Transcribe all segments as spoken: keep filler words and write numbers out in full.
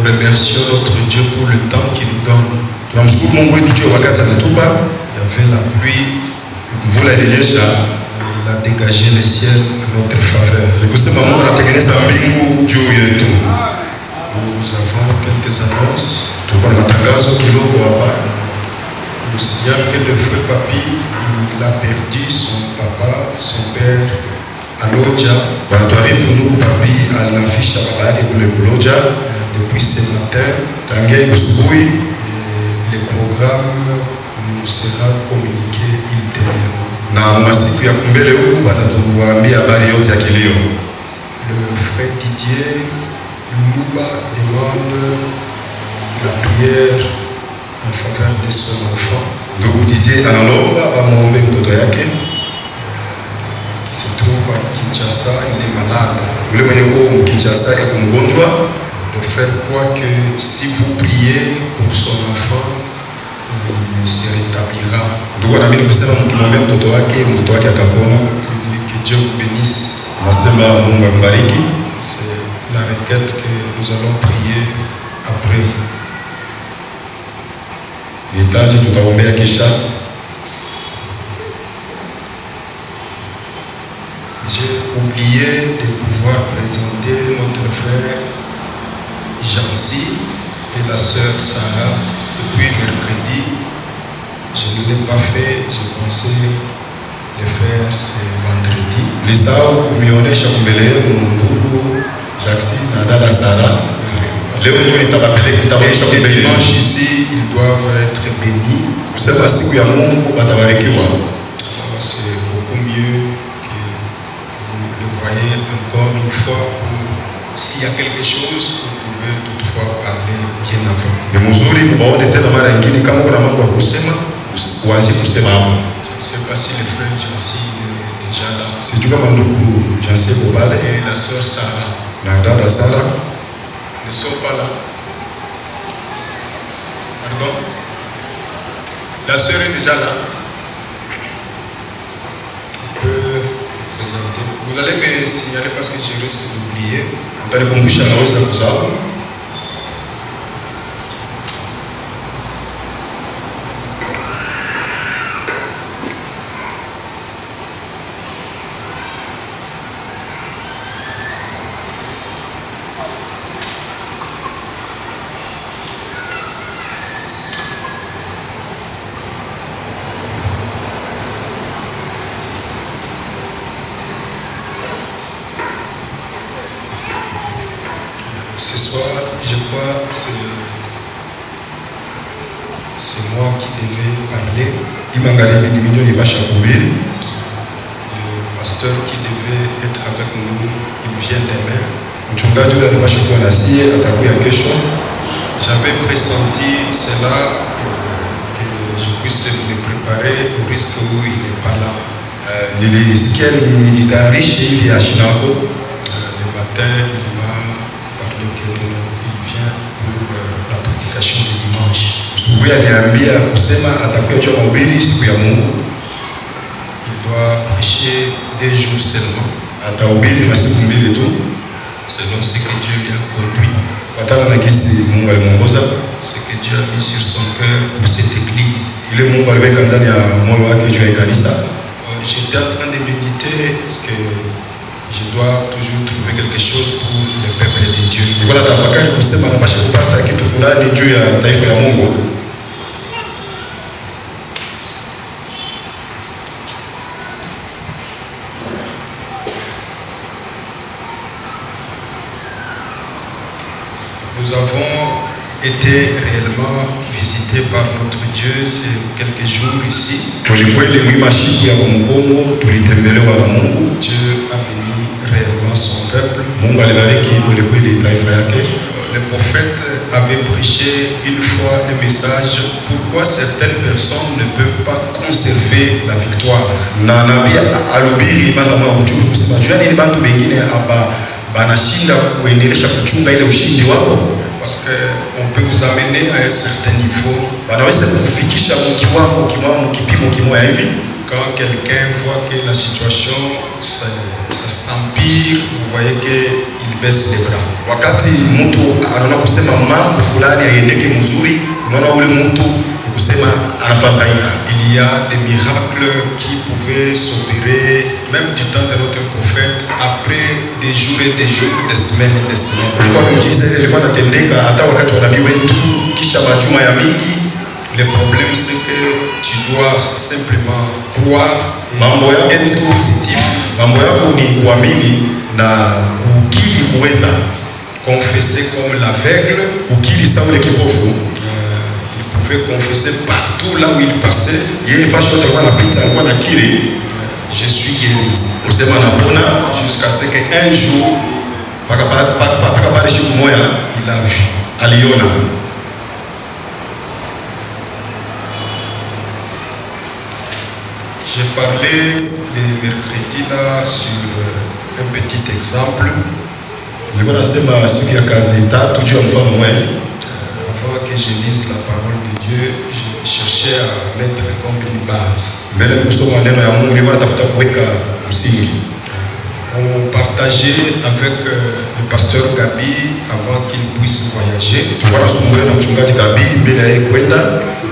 remercions notre Dieu pour le temps qu'il nous donne. Il y avait la pluie, il a dégagé le ciel à notre faveur. Nous avons quelques annonces. Nous signale que le frère Papi, il a perdu son papa, son père à Lodja. Depuis ce matin, les programmes nous sera communiqué ultérieurement. Le frère Didier Louba demande la prière en faveur de son enfant qui se trouve à Kinshasa. Il est malade. Le frère croit que si vous priez pour son enfant, il se rétablira. Que Dieu vous bénisse. C'est la requête que nous allons prier après. J'ai oublié de pouvoir présenter notre frère Jancy et la sœur Sarah depuis mercredi. Je ne l'ai pas fait, j'ai pensé le faire ce vendredi. Et dimanche ici, ils doivent être bénis. C'est beaucoup mieux que vous le voyez encore une fois. S'il y a quelque chose, vous pouvez toutefois parler bien avant. Je ne sais pas si le frère Jancy est déjà là. Et la sœur Sarah ne sont pas là. Pardon? La sœur est déjà là. On peut présenter. Vous allez me signaler parce que je risque d'oublier. Ce soir, je crois que c'est moi qui devais parler. Le pasteur qui devait être avec nous, il vient demain. J'avais pressenti cela, que je puisse me préparer au risque où il n'est pas là. Le matin, il m'a parlé qu'il vient pour la prédication du dimanche. Il doit prêcher des jours seulement, selon ce que Dieu lui a conduit, ce que Dieu a mis sur son cœur pour cette église. J'étais en train de méditer que je dois toujours trouver quelque chose pour le peuple de Dieu. Nous avons été réellement visités par notre Dieu ces quelques jours ici. Dieu a béni réellement son peuple. Le prophète avait prêché une fois un message: pourquoi certaines personnes ne peuvent pas conserver la victoire. Parce qu'on peut vous amener à un certain niveau. Quand quelqu'un voit que la situation ça s'empire, vous voyez qu'il baisse les bras. Wakati mtu anaona kusema mambo fulani haendeke mzuri, unaona ule mtu kusema anafadhaika. Il y a des miracles qui pouvaient s'opérer même du temps de notre prophète après des jours et des jours, des semaines et des semaines. Kwa miujiza ile ilikuwa inatendeka hata wakati wa nabii wetu kisha majuma ya mingi. Le problème c'est que tu dois simplement croire mambo et être positif. Mambo yako ni kuamini na kukiri kuweza. Confesser comme l'aveugle, kukiri sawa ile kipofu. Il pouvait confesser partout là où il passait. Yeye fasho alikuwa anapita alikuwa nakiri, je suis guéri. Usema napona, jusqu'à ce qu'un jour paka paka pale siku moja il a vu, aliona. J'ai parlé le mercredi là sur un petit exemple. Nilikuwa nasema siku ya kazi tatu juu ya mfano mmoja. Avant que je lise la parole de Dieu, je cherchais à mettre comme une base. Mbele kusoma neno ya Mungu nilikuwa natafuta kuweka msingi. On partageait avec le pasteur Gabi avant qu'il puisse voyager. Tulikuwa tunasumulia na mchungaji Gabi mbele ya kwenda.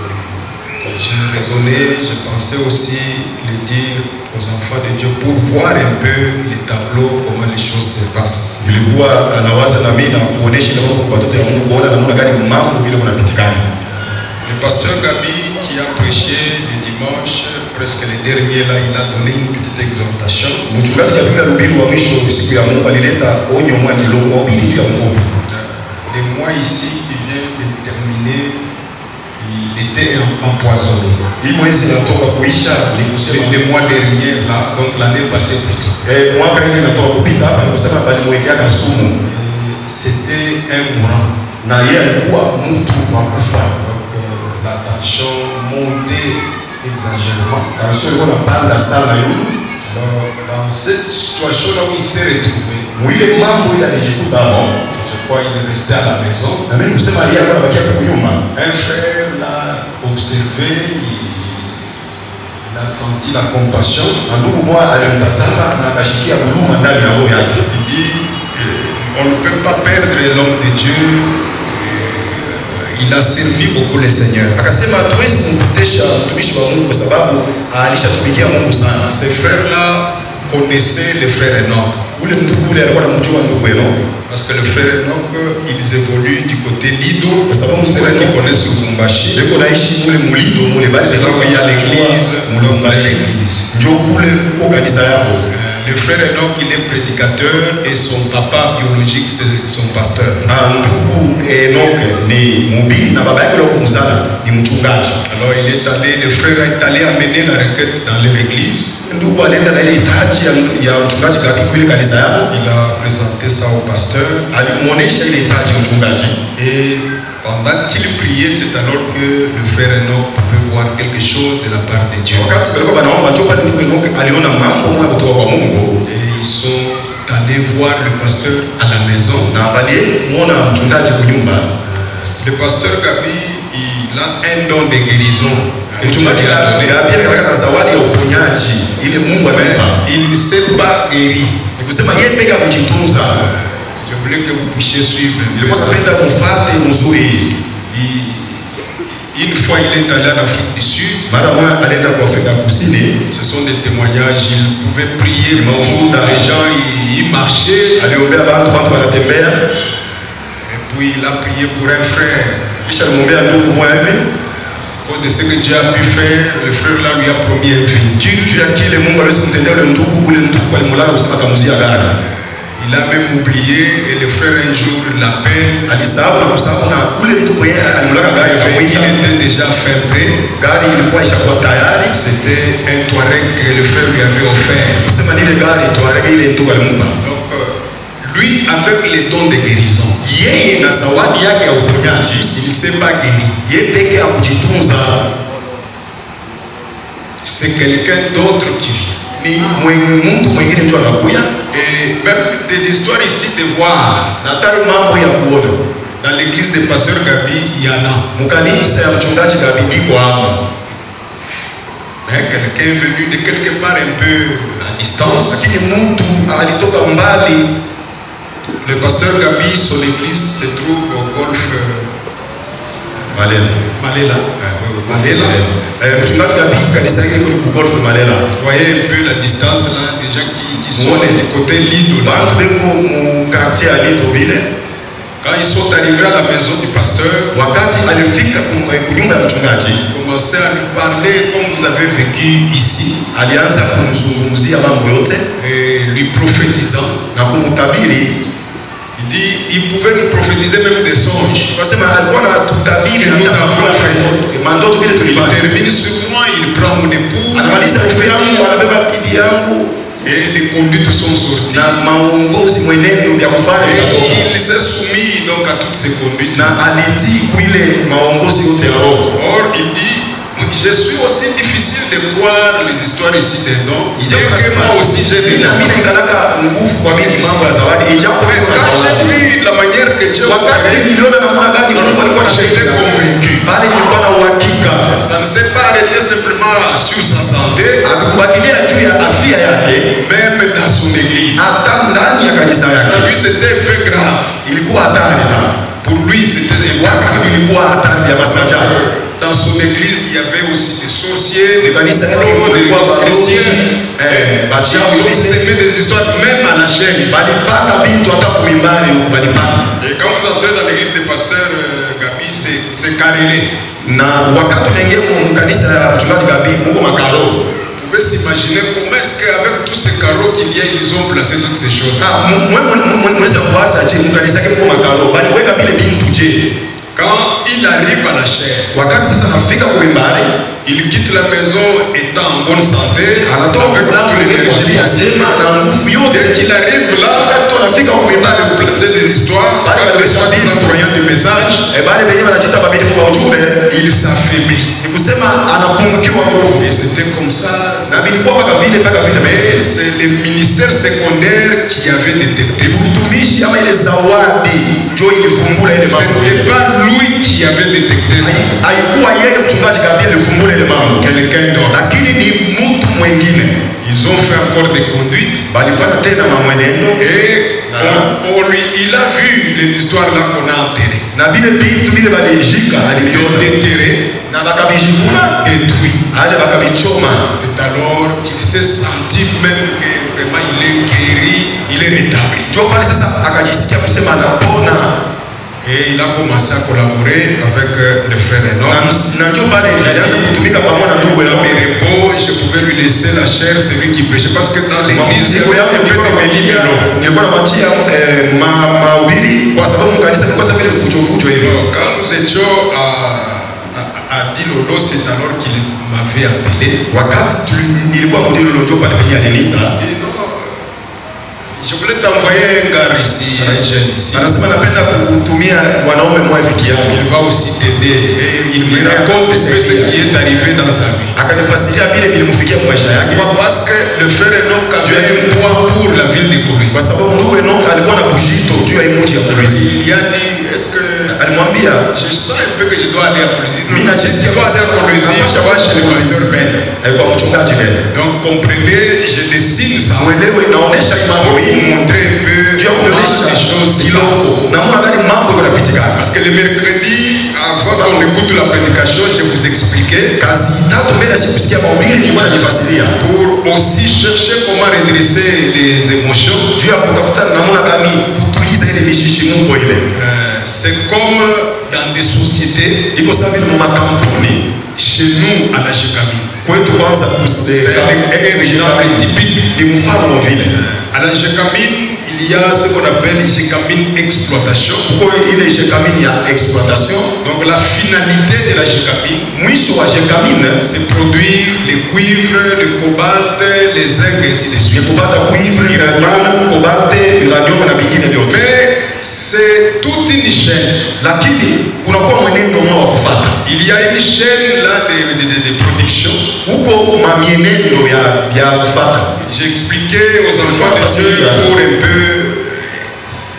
Je raisonnais, je pensais aussi le dire aux enfants de Dieu pour voir un peu les tableaux, comment les choses se passent. Nilikuwa anawaza na mimi na kuonesha na mambo kwa watoto wa Mungu kuona namna gani mambo vile kunapitikana. Le pasteur Gabi qui a prêché le dimanche, presque le dernier là, il a donné une petite exhortation. Mchungaji kabla hubiri wa mwisho siku ya Mungu alileta onyo mwa kidogo hubiri tu ya mfupi. Le mois ici qui vient de terminer, il était empoisonné. Il mwezi natoka kuisha ni kusema le mois dernier là, donc l'année passée plutôt. Eh, mwaka ile natoka kupita hapa ni kusema bali mwekea sumu. C'était un mourant. Na yeye alikuwa mtu wa kufa. Donc euh, la tension montait exagérément. Tension ilikuwa inapanda sana yule. Alors dans cette situation là où il s'est retrouvé, mwile mambo ile alijikuta hapo. Je crois qu'il est resté à la maison. Na mimi kusema yeye alikuwa anabakia kwa nyuma. Un frère l'a observé, il, il a senti la compassion. Ndugu mmoja alimtazama na akashikia huruma ndani ya roho yake. Il dit on ne peut pas perdre l'homme de Dieu. Il a servi beaucoup le Seigneur. Akasema hatuwezi kumpotesha mtumishi wa Mungu kwa sababu alishatumikia Mungu sana. Ces frères-là connaissaient le frère Enoch. Ule ndugu ule alikuwa anamjua ndugu Enoch. Parce que le frère Enoch, ils évoluent du côté Lido. C'est là qu'ils connaissent Lubumbashi. Leko naishi mule mulido mule basi c'est là où il y a l'église, Lubumbashi. Ndio kule kwa kanisa yao. Le frère Enoch, il est prédicateur et son papa biologique, c'est son pasteur. Ah, ndugu Enoch ni mhubiri na baba yake kumzala ni mchungaji. Alors il est allé, le frère est allé amener la requête dans leur église. Ndugu alienda na ile hitaji ya mchungaji Gabi kule kanisa yao. Il a présenté ça au pasteur. Alimuonesha ile hitaji mchungaji. Et pendant qu'il priait, c'est alors que le frère Enoch pouvait voir quelque chose de la part de Dieu. Wakati walikuwa wanaomba toka ndugu Enoch aliona mambo moja kutoka kwa Mungu. Et ils sont allés voir le pasteur à la maison. Na baadaye muona mchungaji kwa nyumba. Le pasteur Gabi, il a un don de guérison. Mchungaji Gabi ana zawadi ya uponyaji ile Mungu amempa. Il ne s'est pas guéri. Ni kusema yeye peka kujitunza. Je voulais que vous puissiez suivre. Ilikuwa napenda mfate mzuri. Une fois il est allé en Afrique du Sud. Mara moja alienda kwa Afrika Kusini. Ce sont des témoignages. Il pouvait prier. Les gens ils marchaient. Aliombea watu watu wanatembea. Et puis il a prié pour un frère. Kisha alimwombea ndugu mmoja hivi. À cause de ce que Dieu a pu faire, le frère là lui a promis un véhicule. Juu ya kile Mungu aliweza kumtendea yule ndugu, ule ndugu alimlala kusema atamuzia gari. Il a même oublié et le frère un jour l'appelle. Alisahau na kusahau na ule ndugu yeye alimlala gari il était déjà fait prêt. Gari ilikuwa ishakuwa tayari. C'était un Touareg que le frère lui avait offert. Kusema ile gari Touareg ile ndugu alimpa. Donc lui avec les dons de guérison, yeye na zawadi yake ya uponyaji, il ne s'est pas guéri. Yeye peke ya kujitunza. C'est quelqu'un d'autre qui vient. Ni mtu mwingine ndio anakuja. Et même des histoires ici de voir. Na tari mambo ya kuona. Dans l'église de pasteur Gabi, il y en a. Mkanisa ya mchungaji Gabi iko hapo. Mais quelqu'un est venu de quelque part un peu à distance. lakini mtu alitoka mbali. Le pasteur Gabi, son église se trouve au golfe Malela. Malela. Malela. Eh, mchungaji Gabi kanisa yake liko ku golfe Malela. Vous voyez un peu la distance là, des gens qui, qui sont du côté Lido. Bantu beko mu quartier à Lidoville. Quand ils sont arrivés à la maison du pasteur, wakati alifika kunyumba ya mchungaji, commençait à lui parler comme vous avez vécu ici. Alianza kumzungumzia mambo yote et lui prophétisant na kumutabiri. Il dit, il pouvait nous prophétiser même des songes. Wasema alikuwa na tutabiri na mandoto vile tulifanya. Il termine sur moi, il prend mon épouse. Anamaliza ufia yangu, anabeba kidi yangu. Et les conduites sont sorties. Na maongozi mwenendo ya kufanya. Et il s'est soumis donc à toutes ces conduites. Na alitii kuile maongozi yote ya roho. Or il dit, je suis aussi difficile de croire les histoires ici des dons. Et que moi aussi j'ai des dons. Mimi naingalaka nguvu kwa mimi mambo ya zawadi. Ijapo quand j'ai vu la manière que Dieu wakati niliona namna gani Mungu alikuwa j'étais convaincu. Bali nilikuwa na uhakika. Ça ne s'est pas arrêté simplement sur sa santé. Akubakilia juu ya afya yake. Même dans son église. Hata ndani ya kanisa yake. Pour lui c'était un peu grave. Ilikuwa hatari sasa. Pour lui c'était un peu grave. Ilikuwa hatari ya mastajabu. Dans son église, il y avait aussi des sorciers, des chrétiens, des chrétiens. Ils ont semé des histoires, même à la chaîne. Et quand vous entrez dans l'église des pasteurs euh, Gabi, c'est carrelé. Vous pouvez s'imaginer comment est-ce qu'avec tous ces carreaux qu'il y a, ils ont placé toutes ces choses. Quand il arrive à la chair, il quitte la maison étant en bonne santé, avec toute l'énergie possible. Dès qu'il arrive là, il va placer des histoires, des soi-disant croyants du message, il s'affaiblit. Et c'était comme ça. Mais c'est le ministère secondaire qui avait détecté ça. Ce n'était pas lui qui avait détecté ça. Quelqu'un d'autre. Ils ont fait encore des conduites. Et on, on lui, il a vu les histoires là qu'on a enterrées. Ils ont déterré, détruit. C'est alors qu'il s'est senti même que vraiment il est guéri, il est rétabli. Et il a commencé à collaborer avec le frère Enoch. Je pouvais lui laisser la chair, c'est lui qui prêchait. Parce que dans l'église, il y avait un peu de quand nous étions à, à, à Dilolo, c'est alors qu'il m'avait appelé. Je voulais t'envoyer un gars ici, un jeune ici. Il va aussi t'aider. Et il me raconte ce qui est arrivé dans sa vie. Pourquoi? Parce que le frère Enoch avait un poids pour la ville de Kolwezi. Il a dit, est-ce que je sens un peu que je dois aller à Kolwezi. Si je dois aller à Kolwezi, je vais chez le pasteur Ben. Donc comprenez, je dessine ça. Montrer un peu les choses qui passent. Parce que le mercredi, avant qu'on écoute la prédication, je vous expliquais pour aussi chercher comment redresser les émotions. Euh, c'est comme dans des sociétés, chez nous à la Jekami. C'est un exemple typique. À la Jekamine, il y a ce qu'on appelle Jekamine exploitation. Donc la finalité de la Jekamine, c'est produire les cuivres, le cobalt, les zinc et ainsi de suite. Mais c'est toute une chaîne. Il y a une chaîne là de, de, de, de production. J'ai expliqué aux enfants de Dieu pour un peu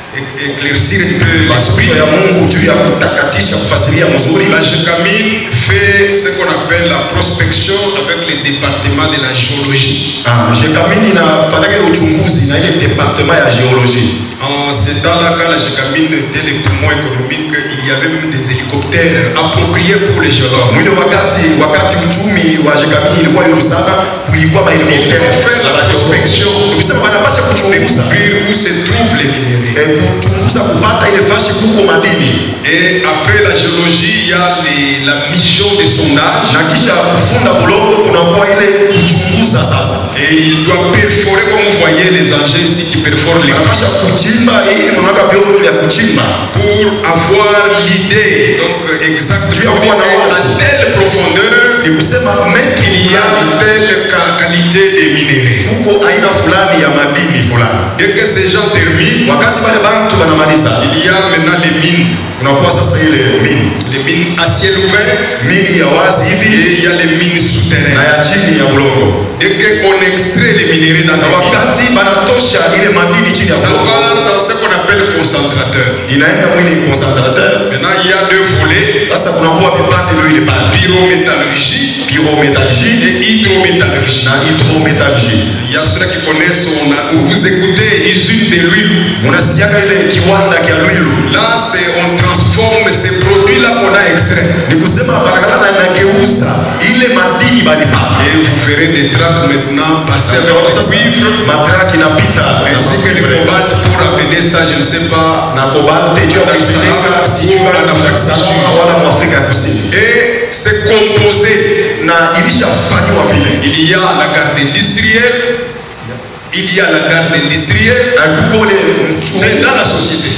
éclaircir un peu l'esprit. ya Mungu juu ya kutakatisha kufasiria mzuri. La Gécamine fait ce qu'on appelle la prospection avec le département de la géologie. Ah, Gécamine inafanya ile uchunguzi na ile département ya géologie. En ce temps-là, quand la Gécamine était le poumon économique, il y avait même des hélicoptères appropriés pour les géologues. Mwile wakati wakati uchumi wa Gécamine ilikuwa yulu sana, kulikuwa ma hélicoptère faire la prospection, kusema banapasha kuchunguza où se trouvent les minéraux. Eh, kuchunguza kupata ile fashi kuko madini. Et après la géologie, il y a les, la mission de sondage. Na kisha kufunda bulongo kunakuwa ile kuchunguza sasa. Et il doit perforer, comme vous voyez les engins ici qui perforent les banapasha kuchimba hii mwanaka biolo ya kuchimba pour avoir l'idée donc exactement à telle profondeur ni kusema mètre il y a telle qualité de minéraux. Huko aina fulani ya madini fulani. Dès que ces gens terminent, wakati wale bantu banamaliza, il y a maintenant les mines. Unakuwa sasa ile mine. Les mines à ciel ouvert, mine ya wazi hivi, et il y a les mines souterraines. Na ya chini ya bulongo. Dès qu'on extrait les minéraux dans la wakati banatosha ile madini chini ya bulongo, ça va dans ce qu'on appelle concentrateur. Inaenda mwili concentrateur. Maintenant il y a deux volets. Sasa kunakuwa vipande viwili pale. Pyrométallurgie, pyrométallurgie et hydrométallurgie. Na hydrométallurgie. Il y a ceux qui connaissent, on a, vous écoutez usine de l'huile. Unasikiaka ile kiwanda kia l'huile. Là c'est on transforme ces produits là qu'on a extrait. Ni kusema barakala na nageuza ile madini balipata. Et vous verrez des tracts maintenant passer avec le cuivre, matraki inapita ainsi que le cobalt pour amener ça, je ne sais pas, na cobalt et tu as ou en Afrique du Sud. Wala en Afrique du Sud. Et c'est composé. Na ilishafanywa vile. Il y a la garde industrielle. Il y a la garde industrielle. C'est dans la société.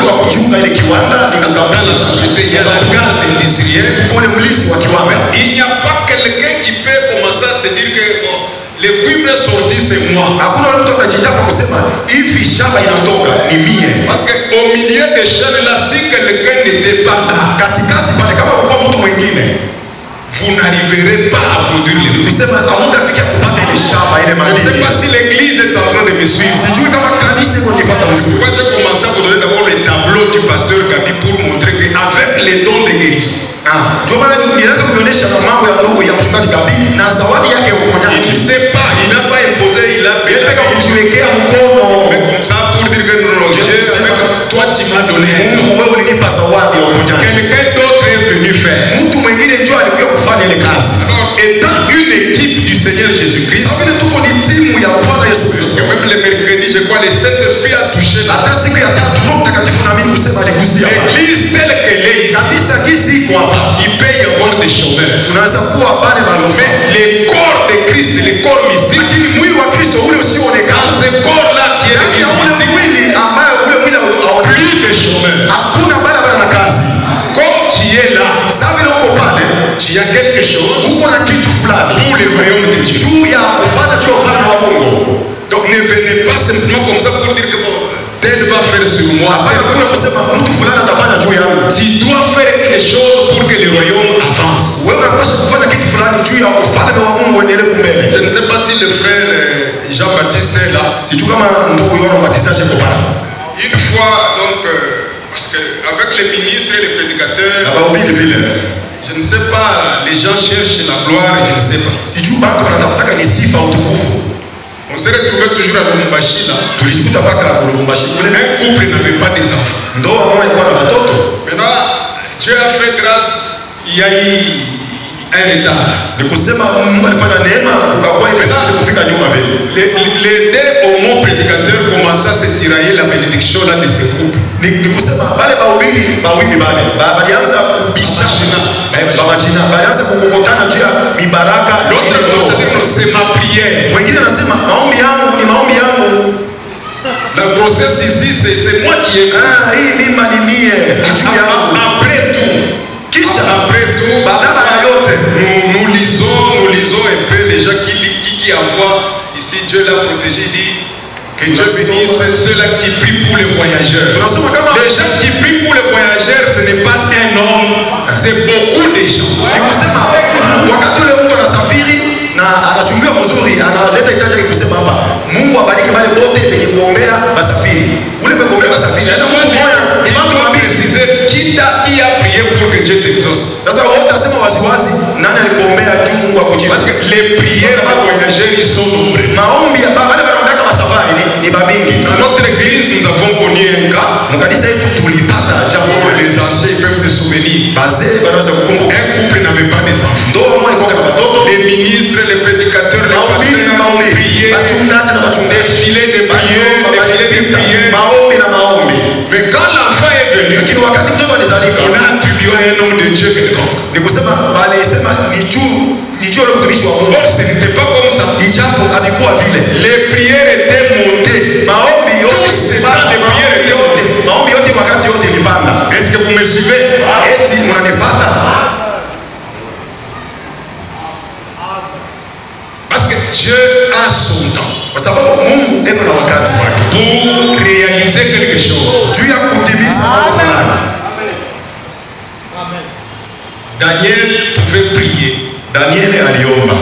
Dans la société, il y a la garde industrielle. Il n'y a pas quelqu'un qui peut commencer à se dire que bon, le cuivre est sorti, c'est moi. Parce qu'au milieu des chaînes là, si quelqu'un n'était pas là, vous n'arriverez pas à produire les fruits. Je ne sais pas si l'église est en train de me suivre. Moi j'ai commencé à vous donner d'abord les tableaux du pasteur Gabi pour montrer qu'avec les dons de guérison, il ne sait pas, il n'a pas imposé, il a béni. Mais comme ça pour dire que non, Dieu, avec toi tu m'as donné. Quelqu'un d'autre est venu faire. Alors, étant une équipe du Seigneur Jésus-Christ, parce que même le mercredi, je crois, le Saint-Esprit a touché l'église telle qu'elle est ici. Il peut y avoir des chômeurs. Mais les corps de Christ, les corps mystiques, dans ce corps-là qui est l'église mystique, plus de chômeurs. Comme tu es là, tu as quelque chose pour le royaume de Dieu. Donc ne venez pas simplement comme ça pour dire que bon, tel va faire sur moi. Tu dois faire quelque chose pour que le royaume avance. Je ne sais pas si le frère Jean-Baptiste est là. Une fois, donc, euh, parce qu'avec les ministres et les prédicateurs, je ne sais pas, les gens cherchent la gloire, je ne sais pas. On s'est retrouvé toujours à Lubumbashi là. Un couple n'avait pas des enfants. Maintenant, Dieu a fait grâce, il y a eu un retard. Les, les deux homo prédicateurs commençaient à se tirailler la bénédiction là de ce couple. L'autre c'est ma prière. La grossesse ici, c'est moi qui ai. Après tout, après tout, nous, nous lisons, nous lisons un peu les gens qui, qui, qui envoient ici, Dieu l'a protégé, il dit que Dieu bénisse ceux-là qui prient pour les voyageurs. Les gens qui prient pour les voyageurs, ce n'est pas un homme, c'est beaucoup de gens. na anachungiwa mzuri, analeta hitaji kusema hapa Mungu abariki wale wote wenye kuombea basafiri. Ule mgombea basafiri, hata mtu mmoja exauce? Sasa wote asema wasiwasi, nani alikuombea juu Mungu akujibu? Parce que les prières des voyageurs, ils sont nombreux. Maombi ya baba wale wanaondaka masafari ni, ni babingi. Dans notre église, nous avons connu un cas. Mkanisa yetu tulipata jambo Oh, les anciens ils peuvent se souvenir. bazee wanaweza kukumbuka. Un couple n'avait pas des enfants. Ndoa moja ilikuwa na watoto. Les ministres, les prédicateurs, les Maombi na pasteurs ont maombi. prié. Wachungaji na wachungaji. Des filets de prière, des filets de prière. Maombi na maombi. Mais quand l'enfant est venu, Lakini wakati mtoto alizalika, on a attribué un homme de Dieu quelconque. ni kusema walisema ni juu ni juu ya mtumishi wa Mungu. Or, ce n'était pas comme ça. Ijapo alikuwa vile. Les prières étaient montées. Maombi yote Tous ces temps de prière étaient montées. Maombi yote wakati yote ilipanda. Est-ce que vous me suivez? Eti mnanifuata? Parce que Dieu a son temps Kwa sababu Mungu eko na wakati wake pour réaliser quelque chose. juu ya kutimiza mambo fulani. Daniel pouvait prier. Danieli aliomba.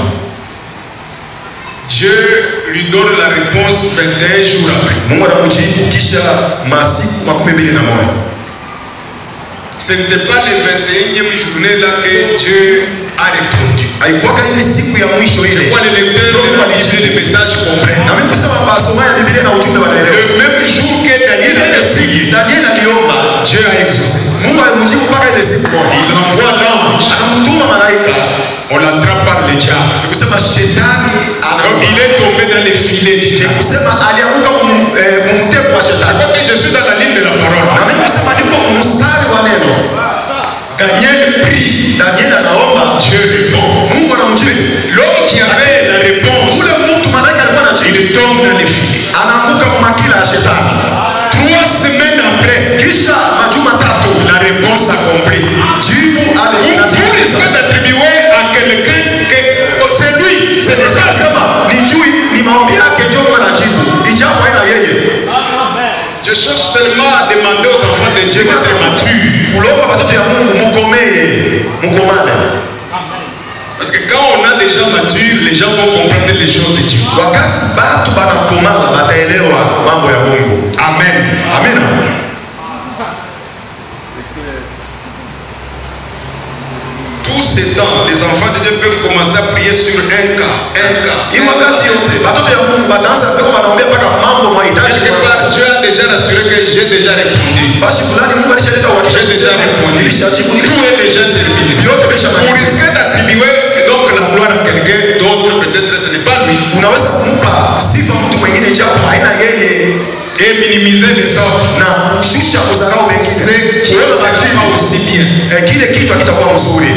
Dieu lui donne la réponse vingt et un jours après. Mungu anamujibu kisha masiku makumi mbili na moja. Ce n'était pas le vingt et unième journée là que Dieu a répondu. Haikuwa kama ile siku ya mwisho ile. Pourquoi les lecteurs de la Bible, les messages comprennent? Na mimi kusema basoma ya Biblia na ujumbe wanaelewa. Le même jour que Daniel a prié, Danieli aliomba, Dieu a exaucé. Mungu alimujibu mpaka ile siku moja. Il envoie l'ange. Anamtuma malaika. On l'attrape par le diable. Ni kusema shetani ana Donc il est tombé dans les filets du ni diable. kusema alianguka mumutego wa Je shetani. crois que je suis dans la ligne de la parole. Na mimi kusema niko mstari wa neno. Daniel prie. Danieli anaomba, Dieu répond. Mungu anamujibu. L'homme qui avait la réponse, Ule mtu malaika alikuwa anajibu, il tombe dans les filets. anaanguka kwa makila ya shetani. Trois semaines après, Kisha majuma tatu la réponse accomplie. jibu Vous, ale vous inatimilika. risquez d'attribuer à quelqu'un que oh, c'est lui, c'est le Sasa sema ni juu ni maombi yake ndio Mungu anajibu. Ijapo haina yeye. Je cherche seulement à demander aux enfants de Dieu d'être matures. Kulomba watoto ya Mungu mukomee, mukomane. Parce que quand on a déjà mature, les gens vont comprendre les choses de Dieu. Wakati batu banakomala bataelewa mambo ya Mungu. Amen. Amina. Tous ces temps, les enfants de Dieu peuvent commencer à prier sur un cas, un cas. Hii wakati yote watoto ya Mungu banaanza peko wanaombea mpaka mambo mahitaji. Quelque part, Dieu a déjà rassuré que j'ai déjà répondu. Fashi fulani Mungu alishaleta uhakika. J'ai déjà répondu. Nilishajibu. Tout est déjà terminé. Vyote vishamalizika. Vous risquez d'attribuer donc la gloire à quelqu'un d'autre, peut-être ce n'est pas lui. Unaweza kumpa sifa mtu mwingine japo haina yeye Et minimiser les autres. na kushusha kudharau wengine. C'est qui ne s'agit pas aussi bien. Eh, kile kitu hakitakuwa mzuri.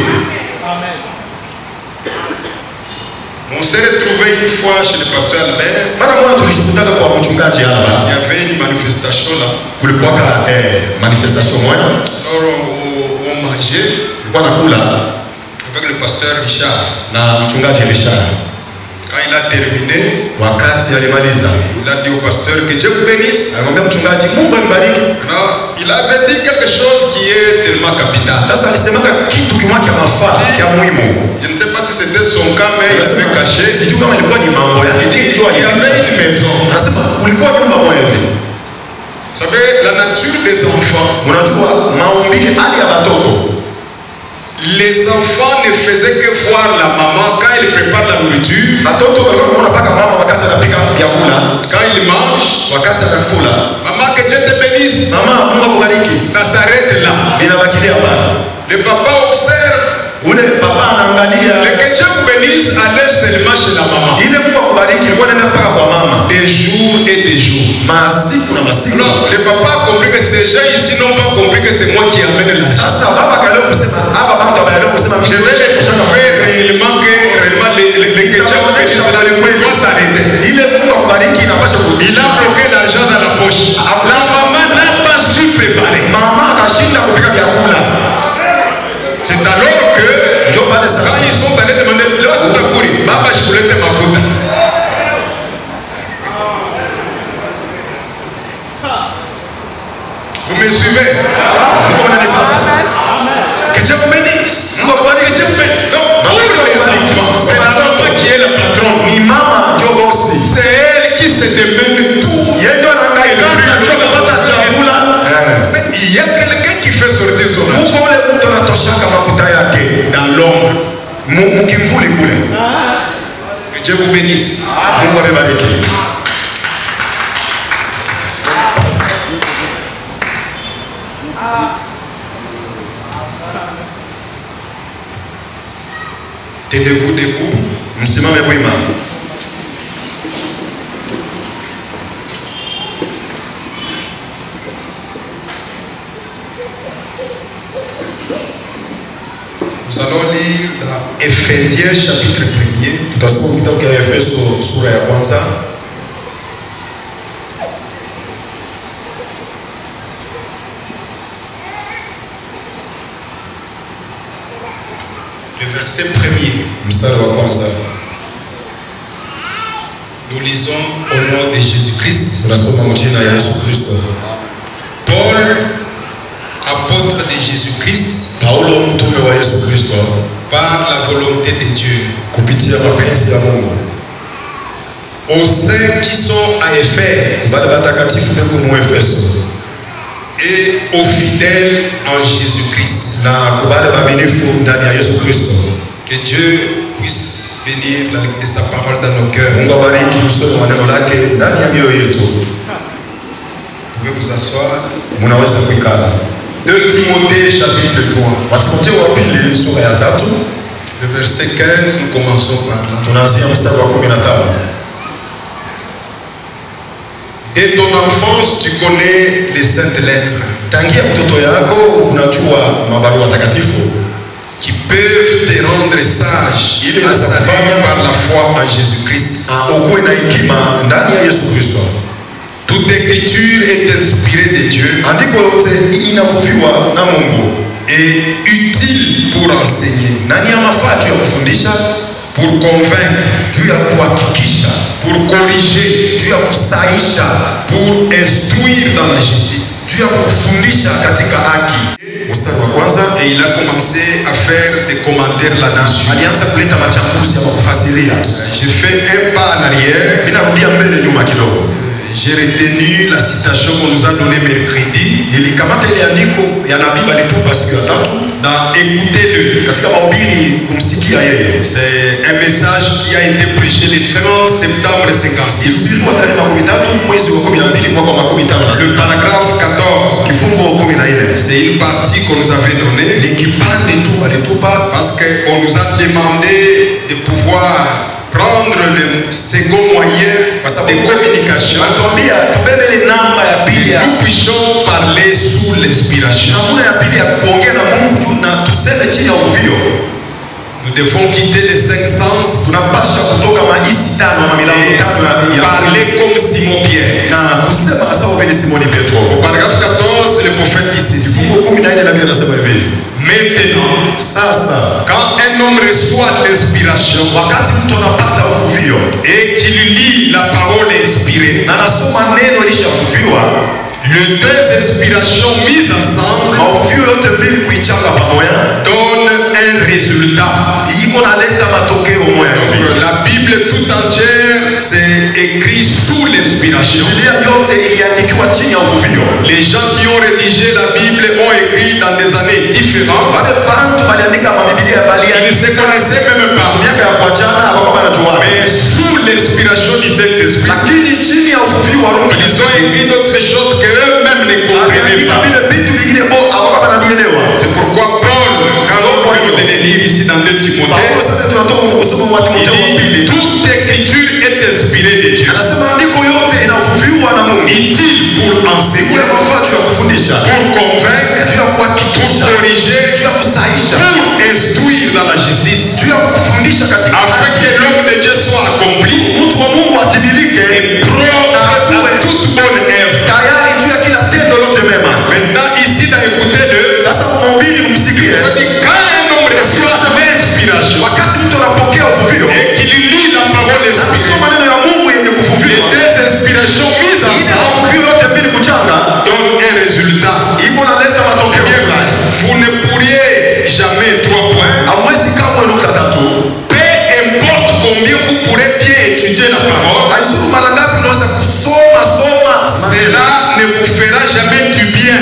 On s'est retrouvé une fois chez le pasteur Albert. Mara moja tulishukutaka kwa mchungaji Il y hapa. avait une manifestation là. Kulikuwa ka eh, manifestation moja. Alors on, on mangeait Kulikuwa nakula avec le pasteur Richard. na mchungaji Richard. Quand il a terminé, Wakati alimaliza, il a dit au pasteur que Dieu vous bénisse. alimwambia mchungaji, Mungu ambariki. Non, il avait dit quelque chose qui est tellement capital. Sasa alisemaka kitu kimoja cha mafaa, cha muhimu. Je ne sais pas si c'était son cas, mais il avait caché. Sijui kama ilikuwa ni mambo Il yake. dit il y avait une maison. Anasema kulikuwa nyumba moja hivi. Vous savez, la nature des enfants, Unajua maumbile hali ya watoto. les enfants ne faisaient que voir la maman quand elle prépare la nourriture, Watoto walikuwa wanaona paka mama wakati anapika vyakula, quand il mange. wakati anakula. Maman, que Dieu te bénisse. Mama, Mungu akubariki. Ça s'arrête là. Inabakilia hapa. Le papa observe. Ule papa anaangalia. Le que Dieu vous bénisse, allez seulement chez la maman. Ile Mungu akubariki ilikuwa inaenda mpaka kwa mama. Des jours et des jours. Masiku na masiku. Non, le papa a compris que ces gens ici n'ont pas compris que c'est moi qui amène l'argent. Sasa baba kaelewa kusema, hapa bantu wameelewa kusema Je vais les prouver réellement que réellement les les les que Dieu vous bénisse dans le monde doit s'arrêter. ile Mungu akubariki inapaswa kurudi. Il a bloqué l'argent dans la poche. La maman n'a pas su préparer. Mama akashinda kupika vyakula. C'est alors que Ndio pale quand sasa. ils sont allés demander, leo tutakuri, baba shikulete makuta. Vous me suivez? Mungu ananifahamu. Que Dieu vous bénisse. Mungu akubariki. Que Dieu vous bénisse. Donc pour les enfants, c'est la maman qui est la patronne. Ni mama ndio bosi. C'est elle qui se démène tout Dieu vous bénisse. Mungu amebariki. Tenez-vous debout. Msimame wima. Nous allons lire dans Ephésiens chapitre premier. Tutasoma kitabu cha Efeso sura ya kwanza. Le verset premier. Mstari wa kwanza. Nous lisons au nom de Jésus-Christ. Tunasoma mjina ya Yesu Kristo. Paul, apôtre de Jésus-Christ, Paulo mtume wa Yesu Kristo, par la volonté de Dieu, kupitia mapenzi ya Mungu, aux saints qui sont à Éphèse, wale watakatifu beko mu Efeso, et aux fidèles en Jésus-Christ, na kubale babinifu ndani ya Yesu Kristo. Que Dieu puisse bénir la lecture de sa parole dans nos cœurs. Mungu abariki usome maneno lake ndani ya mioyo yetu. Vous pouvez vous asseoir. Munaweza kuikala. deux Timothée chapitre trois. Timotheo wa pili sura ya tatu. Le verset quinze, nous commençons par là. Tunaanzia mstari wa kumi na tano. Dès ton enfance, tu connais les saintes lettres. Tangia mtoto yako unajua mabarua takatifu qui peuvent te rendre sage ili à salut par la foi en Jésus-Christ. Ukuwe na hekima ndani ya Yesu Kristo. Toute écriture est inspirée de Dieu. Andiko yote inafufiwa na Mungu. Et utile pour enseigner. Na ni ya mafaa juu ya kufundisha, pour convaincre, juu ya kuhakikisha, pour corriger, juu ya kusaisha, pour instruire dans la justice, juu ya kufundisha katika haki. Mstari wa kwanza, et il a commencé à faire des commentaires là-dessus. Alianza kuleta machambuzi ya kufasiria. J'ai fait un pas en arrière. Ninarudia mbele nyuma kidogo. J'ai retenu la citation qu'on nous a donnée mercredi. Nilikamata ile andiko ya nabii alitupa siku ya tatu. Dans Écoutez-le. Katika mahubiri kumsikia yeye. C'est un message qui a été prêché le trente septembre cinquante-six. Le paragraphe quatorze. C'est une partie qu'on nous avait donnée. Parce qu'on nous a demandé de pouvoir prendre le second moyen de communication. Nous puissions parler sous l'inspiration. Nous devons quitter les cinq sens et parler comme Simon Pierre. Au paragraphe quatorze, le prophète dit ceci. Maintenant, quand un homme reçoit l'inspiration et qu'il lit la parole inspirée, les deux inspirations mises ensemble donnent un résultat. La Bible tout entière c'est écrit sous l'inspiration. Les gens qui ont rédigé la Bible ont écrit dans des années différentes. Ils ne se connaissaient même pas. Mais sous l'inspiration du Saint-Esprit, ils ont écrit d'autres choses qu'eux-mêmes ne comprenaient pas. C'est pourquoi Paul, quand on peut nous lire ici dans deux Timothée, il dit toute écriture est inspirée de Dieu. Utile pour enseigner, pour convaincre, pour corriger, pour instruire dans la justice, afin que l'homme de Dieu soit accompli et propre à toute bonne œuvre. Maintenant ici dans Écoutez-le, quand un homme reçoit l'inspiration et qu'il lit la parole inspirée, les deux inspirations mises ensemble donnent un résultat. Vous ne pourriez jamais, trois points, peu importe combien vous pourrez bien étudier la parole, cela ne vous fera jamais du bien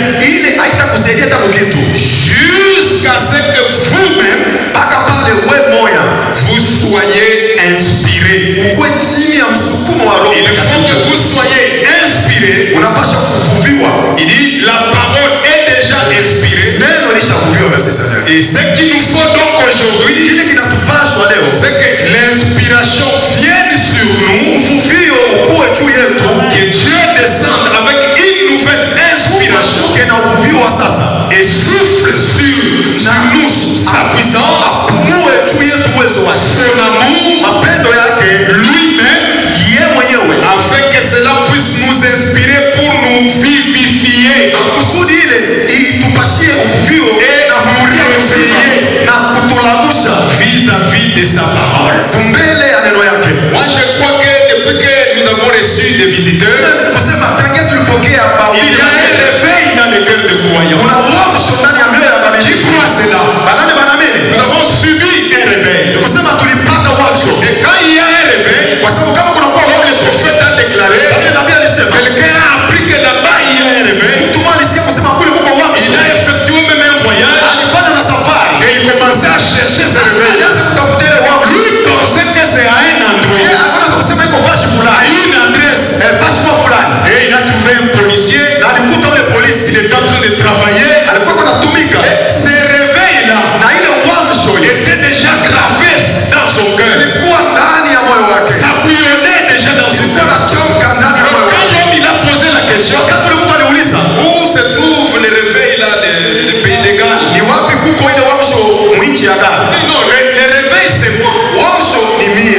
jusqu'à ce que vous-même vous soyez inspirés. ukuwe chini ya msukumo wa Roho. Il faut que vous soyez inspirés. Unapaswa kuvuviwa. Il dit la parole est déjà inspirée. Neno lishavuviwa verset sept. Et ce qu'il nous faut donc aujourd'hui, Kile kinatupashwa leo, c'est que l'inspiration vienne sur nous, uvuvio ukuwe juu yetu, que Dieu descende avec une nouvelle inspiration kena uvuvio wa sasa, et souffle sur, sur nous sa puissance, apumue juu yetu uwezo wake, son amour, mapendo yake lui-même, yeye mwenyewe, afin que cela puisse nous inspirer pour nous vivifier, kusudi ile itupashie uvuvio et nous réveiller na kutulamusha vis-à-vis de sa parole. kumbele ya neno yake. Moi je crois que depuis que nous avons reçu des visiteurs, Kusema tangia tulipokea il y a mahubiri un réveil dans le cœur de croyants. kuna uamsho ndani ya mioyo ya Qui babeli. croit cela? Banani banamini? Nous avons subi un réveil. Kusema tulipata uamsho. Et quand il y a un réveil, Kwa sababu kama kuna kwa le uamsho, prophète a déclaré, Biblia nabii alisema, quelqu'un a appris que là-bas il y a un réveil. mtu mmoja alisikia kusema kule kuna uamsho. Il a effectué même un voyage Alifanya na safari. et il commençait à chercher ce réveil. Alianza kutafuta ile uamsho. Lui pensait que c'est à un Yeye endroit, akaanza kusema iko fashi à fulani. une adresse. Eh, fashi kwa fulani. Et il a trouvé un policier. Na alikuta ule polisi. Il est en train de travailler. Alikuwa kunatumika. Et ce réveil-là Na ile uamsho était déjà gravé dans son cœur. ilikuwa ndani ya moyo wake. Ça bouillonnait déjà dans son Ilikuwa cœur. inachomka ndani ya moyo Quand wake. l'homme il a posé la question, Wakati ule mtu aliuliza, où se trouve le réveil là des de pays de Galles? ni wapi kuko ile uamsho mwinchi ya Ghana? Il dit non, le, le réveil c'est moi. Uamsho ni mie.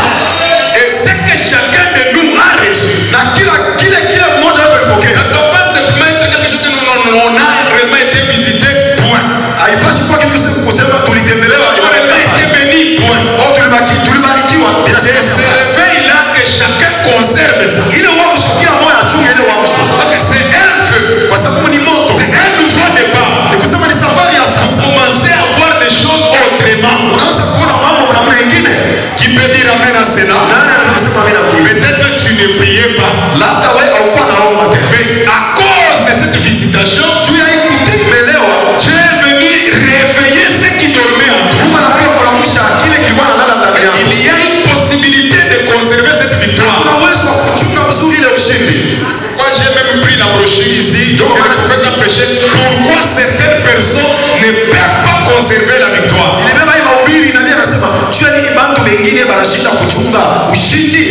Et ce que chacun de nous a reçu, Na kila kile kile mmoja wetu alipokea. ça ne doit pas simplement être quelque chose que nous, nous- on a vraiment été visité, point. Haipashi kuwa kitu kusema kusema tulitembelewa On n'a pas été béni, point. au tulibaki tulibarikiwa bila Et ce sema. réveil là que chacun conserve ça. Ile uamsho kila mmoja achunge ile uamsho. Parce que c'est un feu, Kwa sababu ni moto. c'est un nouveau départ. Ni kusema ni safari ya Vous sasa. commencez à voir des choses autrement. Unaanza kuona mambo kwa namna nyingine. Qui peut dire amen à cela? Nani anaweza kusema mimi nakuja? Peut-être tu ne priais pas. Labda wewe haukuwa naomba tena. Mais à cause de cette visitation, Juu ya hii kutegemelewa, Dieu est venu réveiller ce qui dormait en toi. Mungu anakuja kuamsha kile kilikuwa nalala ndani yako. Il y a une possibilité de conserver cette victoire. Kuna uwezo wa kuchunga mzuri ile ushindi. Moi j'ai même pris la brochure ici et le prophète a prêché pourquoi certaines personnes ne peuvent pas conserver la victoire. Nimebeba hii mahubiri na mimi anasema, juu ya nini bantu wengine wanashinda kuchunga ushindi?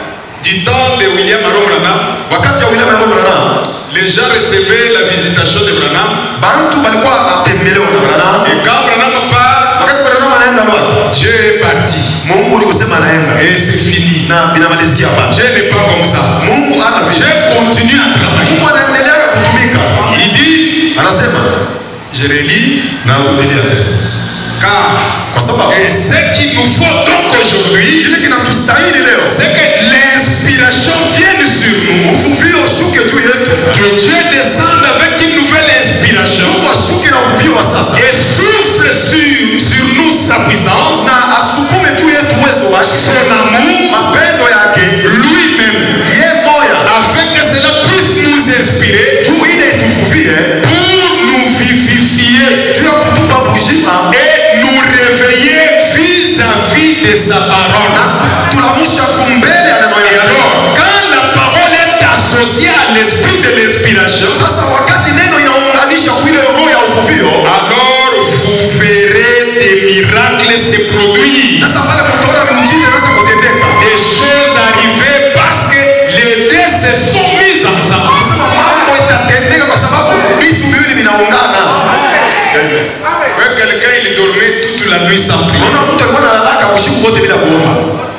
Du temps de William Aaron Branham, Wakati ya William Aaron Branham, les gens recevaient la visitation de Branham bantu walikuwa wanatembelewa na Branham. et quand Branham part, Wakati Branham anaenda wapi? Dieu est parti Mungu alikusema anaenda. et c'est fini. Na binamalizikia hapa. Dieu n'est pas comme ça. Mungu ana Dieu vile. continue à travailler. Mungu anaendelea kutumika. Il dit, Anasema, je relis, na kurudia tena. car Kwa sababu et ce qu'il nous faut donc aujourd'hui, kile kinatustahili leo, c'est que l'inspiration vienne sur nous, uvuvio ushuke juu yetu. que Dieu descende avec une nouvelle inspiration Mungu ashuke na uvuvio wa sasa. et souffle sur, sur nous sa puissance, Na asukume juu yetu uwezo wake. son amour, Mapendo yake lui-même, ye moya. afin que cela puisse nous inspirer Juu ile ituvuvie pour nous vivifier juu ya kutupa bujima et nous réveiller vis-à-vis de sa parole. tulamusha kumbele ya neno Et yake. alors, quand la parole est associée à l'esprit de l'inspiration, Sasa wakati neno inaunganisha kuile roho ya uvuvio, alors vous verrez des miracles se produire, sasa pale mtaona miujiza inaweza kutendeka. des choses arriver parce que les deux se sont mis ensemble. Sema mambo itatendeka kwa sababu vitu viwili vinaungana. Amen. Quand quelqu'un il dormait toute la nuit sans prier, Unaona mtu alikuwa analala usiku wote bila kuomba.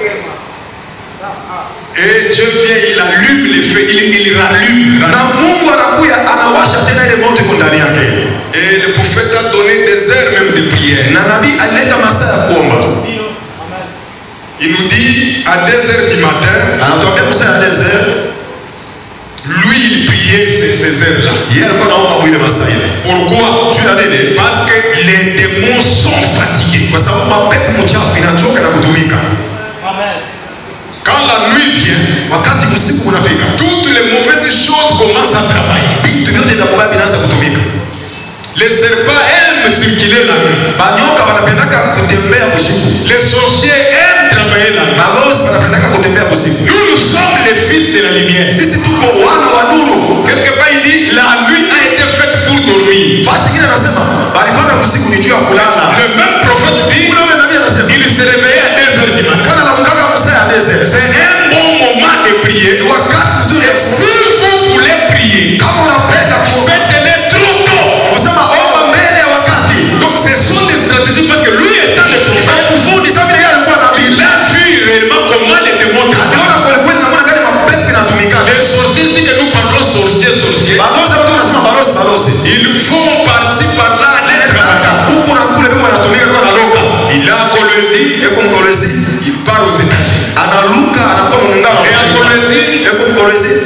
et Dieu vient, il allume les feux, il, il rallume, Na rallume. Mungu anakuya anawasha tena ile moto iko ndani yake. Et le prophète a donné des heures même de prière. Na nabii alileta masaa ya kuomba. Il nous dit à deux heures du matin, Anatuambia masaa ya deux heures, lui il priait ces, ces heures-là. yeye alikuwa anaomba mwile masaa ile. Pourquoi? Juu ya nini? Parce que les démons sont fatigués. Kwa sababu mapepo mchafu inachoka na kutumika. Quand la nuit vient, Wakati usiku unafika, toutes les mauvaises choses commencent à travailler. vitu vyote vya mabaya vinaanza kutumika. Les serpents aiment circuler la nuit. Banyoka wanapendaka kutembea usiku. Les sorciers aiment travailler la nuit. Malozi wanapendaka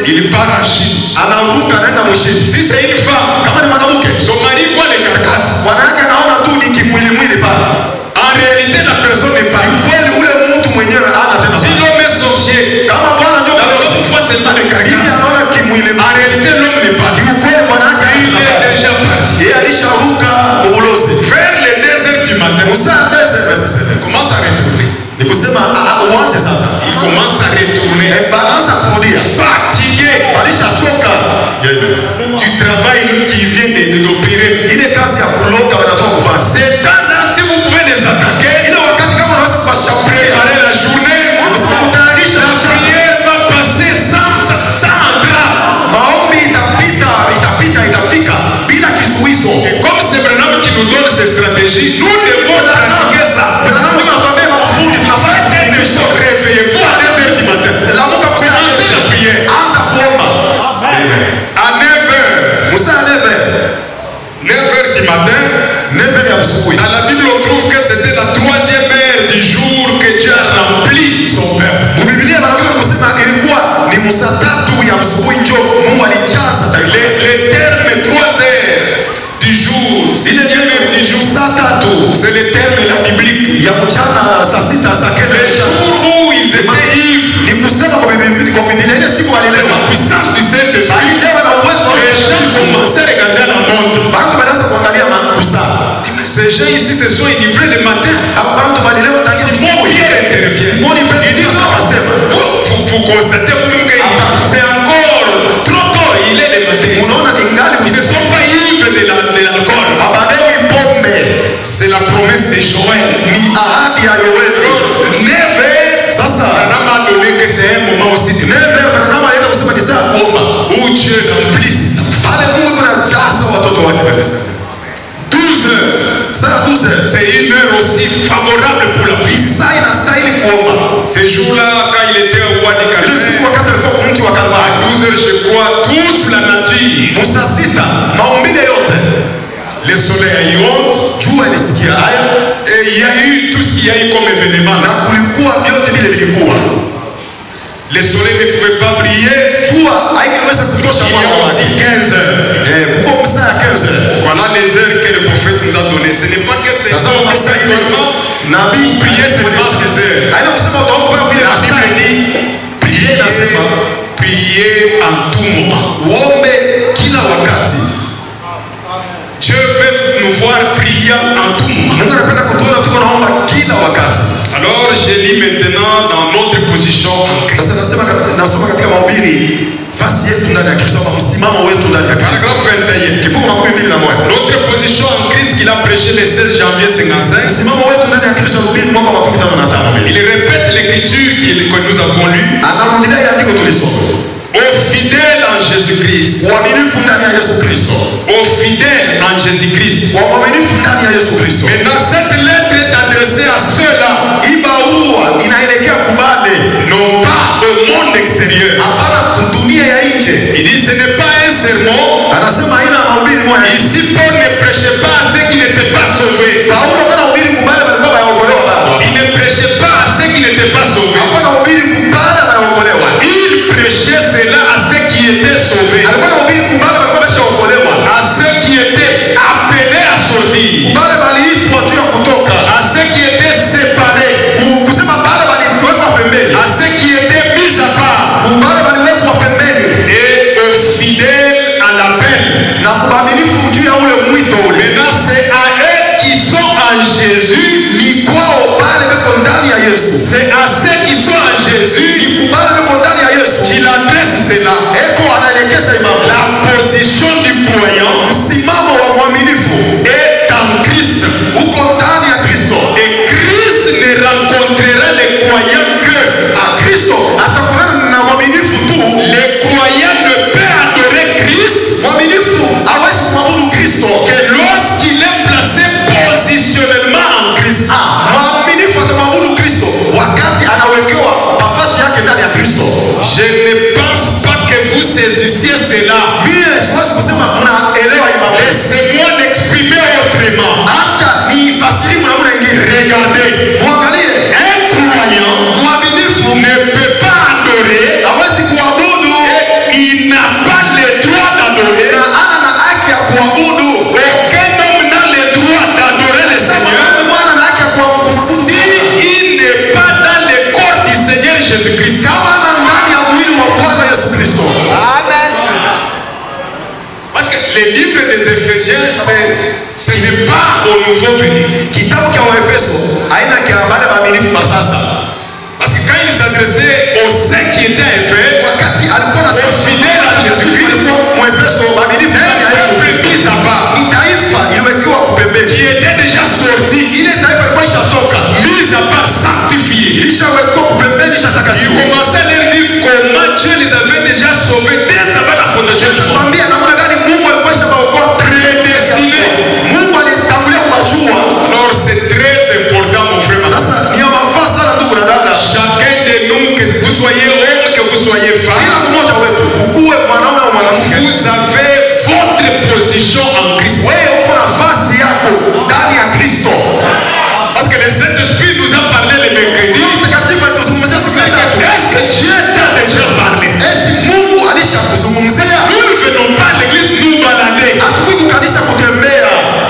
il part en Chine. anaruka anaenda mshini. Si c'est une femme, Kama ni mwanamke, son mari voit les carcasses. mwanamke anaona tu ni kimwili mwili pale. En réalité, la personne n'est pas. Kweli ule mtu mwenyewe ana tena. Si l'homme est sorcier, Kama Bwana ndio la femme voit seulement les Bibi carcasses. anaona kimwili. En réalité, l'homme n'est pas. Kweli mwanamke Il est déjà parti. yeye alisharuka ubulozi. Vers les deux heures du matin, Musa ndese bese. il commence à retourner. Ni kusema uanze sasa. Il commence à retourner. Eh, balanza kurudia. Fatigué. Alishachoka. Tu travailles qui vient de, de d'opérer. Ile kazi ya kuloga wanatoka kufanya. C'est tendance, si vous pouvez les attaquer, Ile wakati kama unaweza kuwashambulia préparer la journée, kutayarisha la prière va passer sans, sans entrave. maombi itapita itapita itafika bila kizuizo. Et comme c'est Branham qui nous donne ces stratégies, nous devons pratiquer ça. Faites des choses, réveillez-vous à deux heures du matin. Commencez la prière. À neuf heures. neuf heures du matin. Dans la Bible, on trouve que c'était la troisième heure du jour que Dieu a rempli son peuple. Les, les termes trois heures du jour, sixième heure du jour, c'est le terme de la biblique. Le jour où ils étaient ivres, la puissance du Saint-Esprit, les gens commençaient à regarder la montre. Ces gens ici se sont enivrés le matin. Simon Pierre intervient. Il dit non, vous, vous constatez vous-même que c'est encore trop tôt, il est le matin. Ils ne sont pas ivres de l'alcool. C'est la promesse de Joël. neuf heures, ça m'a donné que c'est un moment aussi de où Dieu remplit ses enfants. douze heures, c'est une heure aussi favorable pour la prière. Ce jour-là, quand il était au roi de Calvaire, à douze heures, je crois, toute la nature, le soleil a eu honte, et il y a eu tout ce qu'il y a eu comme événement. Le soleil ne pouvait pas briller. Il y a aussi quinze heures. Voilà les heures que le prophète nous a données. Ce n'est pas que c'est obligatoirement prier seulement ces heures. La Bible dit prier, prier en tout moment. Dieu veut nous voir prier en tout moment. Alors je lis maintenant dans notre position en Christ. Paragraphe vingt et un. Notre position en Christ qu'il a prêché le seize janvier cinquante-cinq. Il répète l'écriture que nous avons lue. Aux fidèles en Jésus-Christ. Aux fidèles en Jésus-Christ. Maintenant cette lettre est adressée à ceux-là. Non pas au monde extérieur. Il dit ce n'est pas un sermon. Ici Paul ne prêchait pas à ceux qui n'étaient pas sauvés. Il ne prêchait pas à ceux qui n'étaient pas sauvés. Il prêchait cela à ceux qui étaient sauvés. À ceux qui étaient appelés à sortir. À ceux qui étaient séparés. À ceux qui étaient mis à part. Et aux fidèles à l'appel. Maintenant c'est à eux qui sont en Jésus. C'est à ceux qui sont en Jésus qu'il adresse cela. La position du croyant est en Christ. Et Christ ne rencontrera les croyants que les croyants ne peuvent adorer Christ que lorsqu'il est placé positionnellement en Christ. Je ne pense pas que vous saisissiez cela. Laissez-moi l'exprimer autrement. Regardez, un croyant ne peut pas adorer et Jésus-Christ. Kama na ndani ya mwili wa Bwana Yesu Kristo. Amen. Parce que les livres des Éphésiens, ce n'est pas au nouveau venu. Kitabu cha Waefeso haina kia wale waaminifu wa sasa. Parce que quand il s'adressait aux saints qui étaient à Éphèse, Wakati alikuwa na fidèles à Jésus-Christ, Waefeso waaminifu ndani ya Yesu Kristo. mis à part, Ni taifa iliwekewa kupembeni. qui était déjà sorti, Ile taifa ilikuwa ishatoka. mis à part, sanctifié. Ilishawekwa kupembeni, Il ishatakasiwa. commençait à leur dire comment Dieu les avait déjà sauvés dès avant la fondation du monde. Kwambia namna gani Mungu alikuwa ishawaokoa Prédestiné. Mungu alitangulia kuwajua. Alors c'est très important mon frère. Sasa ni ya mafaa sana ndugu na dada. Chacun de nous, que vous soyez homme, que vous soyez Kila femme, mmoja wetu, ukuwe mwanaume au mwanamke, vous avez votre position en Christ. wewe uko nafasi yako ndani ya Kristo. Parce que le Saint-Esprit nous a parlé le mercredi. Roho Mtakatifu alituzungumzia siku ya tatu. Est-ce que Dieu t'a déjà parlé? Eti Mungu alishakuzungumzia. Nous ne venons pas à l'église nous balader. Hatukuji kukanisa kutembea.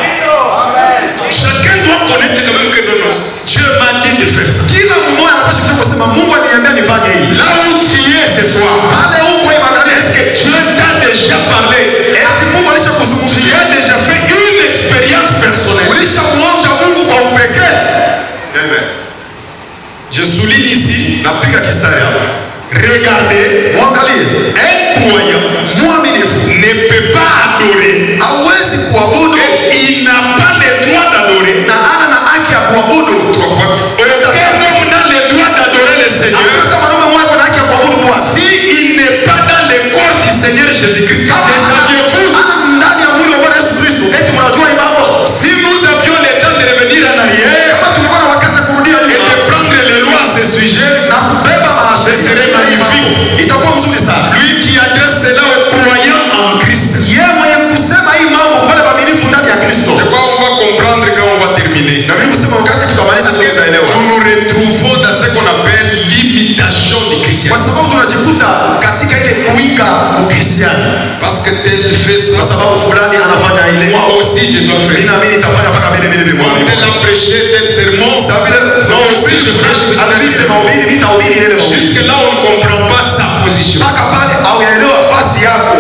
Chacun doit connaître quand même que non, non, Dieu m'a dit de faire ça. Kila mmoja anapaswa kujua kusema Mungu aliniambia nifanye hii. Là où tu es ce soir, Pale huko ibadani, est-ce que Dieu t'a déjà parlé? eti Mungu Tu alishakuzungumzia. as déjà fait une expérience personnelle. Ulishamuonja Mungu kwa upekee. Amen. Je souligne ici, Napiga kistari hapa. regardez, Mwangalie. un croyant Mwaminifu ne peut pas adorer hawezi kuabudu et il n'a pas le droit d'adorer. na ana na haki ya kuabudu. Aucun homme n'a le droit d'adorer le Seigneur Hata mwanaume mmoja ana haki ya kuabudu Bwana. s'il n'est pas dans le corps du Seigneur Jésus-Christ. Le saviez-vous? Ana ndani ya mwili wa Bwana Yesu Kristo. Eti mnajua hii mambo? Si nous avions le temps de revenir en arrière Kama tulikuwa na wakati wa kurudia et nyuma de prendre les lois à ce sujet, na kubeba ce serait magnifique. itakuwa mzuri sana. Lui qui adresse cela aux croyants en Christ. Yeye mwenye kusema hii mambo kwa wale waaminifu ndani ya Kristo. C'est quoi on va comprendre quand on va terminer. Na mimi kusema wakati tutamaliza Parce sote que tutaelewa. nous nous retrouvons dans ce qu'on appelle l'imitation du Kwa christianisme. sababu tunajikuta katika ile kuiga Ukristiani. Parce que tel fait ça, Kwa sababu fulani anafanya ile. moi aussi je dois Mimi faire. na mimi nitafanya mpaka vile vile vile. Tel a prêché tel sermon, Sasa vile moi aussi je prêche tel anabidi sermon. mahubiri, mimi nitahubiri ile mahubiri. Jusque là on ne comprend pas sa position. Mpaka pale au yaelewa nafasi yako.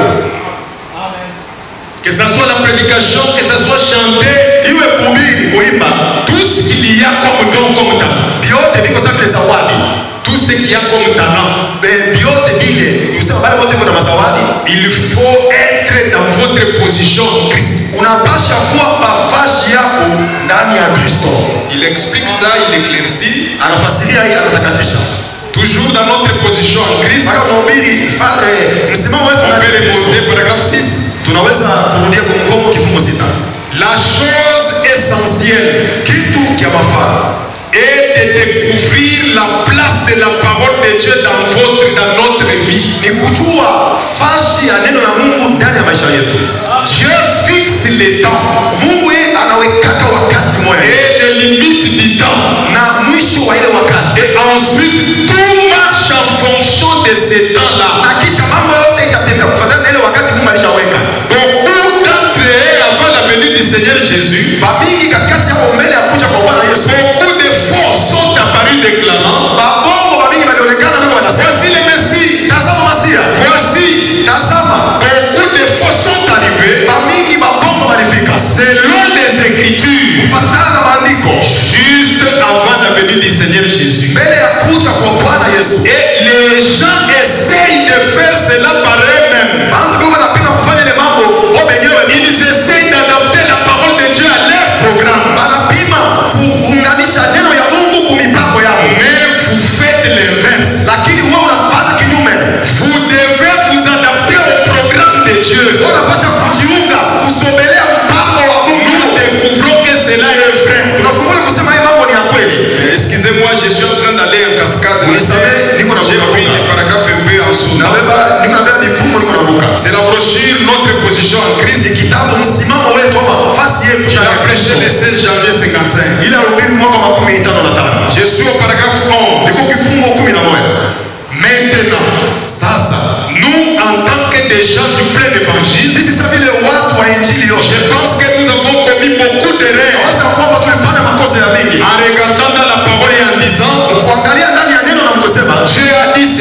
Que ça soit la prédication, que ça soit chanté, Iwe kuhubiri, kuimba, tout ce qu'il y a comme don, comme talent. vyote viko sawa vile zawadi. Tout ce qu'il y a comme talent, Eh, vyote vile, usema bale wote kuna mazawadi. il faut être dans votre position en Christ. Unapasha kuwa nafasi yako ndani ya Kristo. Il explique ça, il éclaircit. Anafasiria hii, anatakatisha. Toujours dans notre position en Christ. Mpaka mhubiri fale msimamo wetu On ndani peut ya Kristo. remonter paragraphe six. Tunaweza kurudia kwa mkomo kifungo sita. La chose essentielle Kitu kia mafaa est de découvrir la place de la parole de Dieu dans votre, dans notre vie. ni kujua fashi ya neno ya Mungu ndani ya maisha yetu. Dieu fixe les temps Mungu yeye anawekaka wakati moja et les limites du temps. na mwisho wa ile wakati, Et ensuite, tout marche en fonction de ces temps-là. na kisha mambo yote itatembea kufuatana na ile wakati Mungu alishaweka. Beaucoup d'entre eux, avant la venue du Seigneur Jésus, Bamingi katikati yao mbele ya kuja kwa Bwana Yesu, beaucoup de faux sont apparus déclarant: babongo bamingi walionekana ndio wanasema voici le Messie, tazama Masia, voici. tazama. Beaucoup de faux sont arrivés Bamingi babongo walifika selon les Écritures, kufuatana na maandiko juste avant la venue du Seigneur Jésus. mbele ya kuja kwa Bwana Yesu. Et les gens essayent de faire cela par eux-mêmes. Bantu ndio wanapenda kufanya ile mambo wao wenyewe, Ils essayent d'adapter la parole de Dieu à leur programme. wanapima kuunganisha neno ya Mungu kwa mipango yao, Mais vous faites l'inverse. lakini wewe unafanya kinyume. Vous devez vous adapter au programme de Dieu. Unapaswa kujiunga kusomelea mpango wa Mungu. Nous découvrons que cela est vrai. Tunafungua kusema hii mambo ni ya kweli. Excusez-moi, je suis en train d'aller en cascade. Oui, ça va, niko na J'ai kuruka. pris les paragraphes un peu en dessous. Nabeba niko nabeba mifumo niko naruka. C'est la brochure Notre position en Christ Ni kitabu msimamo wetu ama nafasi yetu qu'il ndani a ya prêché Kristo. le seize janvier cinquante-cinq. Ile hubiri mwaka wa makumi tano na tano. Je suis au paragraphe onze. Niko kifungo kumi na moja. Maintenant, Sasa nous, en tant que des gens du plein évangile, sisi sasa vile watu wa injili je yote pense que nous avons commis beaucoup d'erreurs naweza kwamba tulifanya makosa ya mingi en regardant dans la parole et en disant: kuangalia ndani ya neno na mkosema Dieu a dit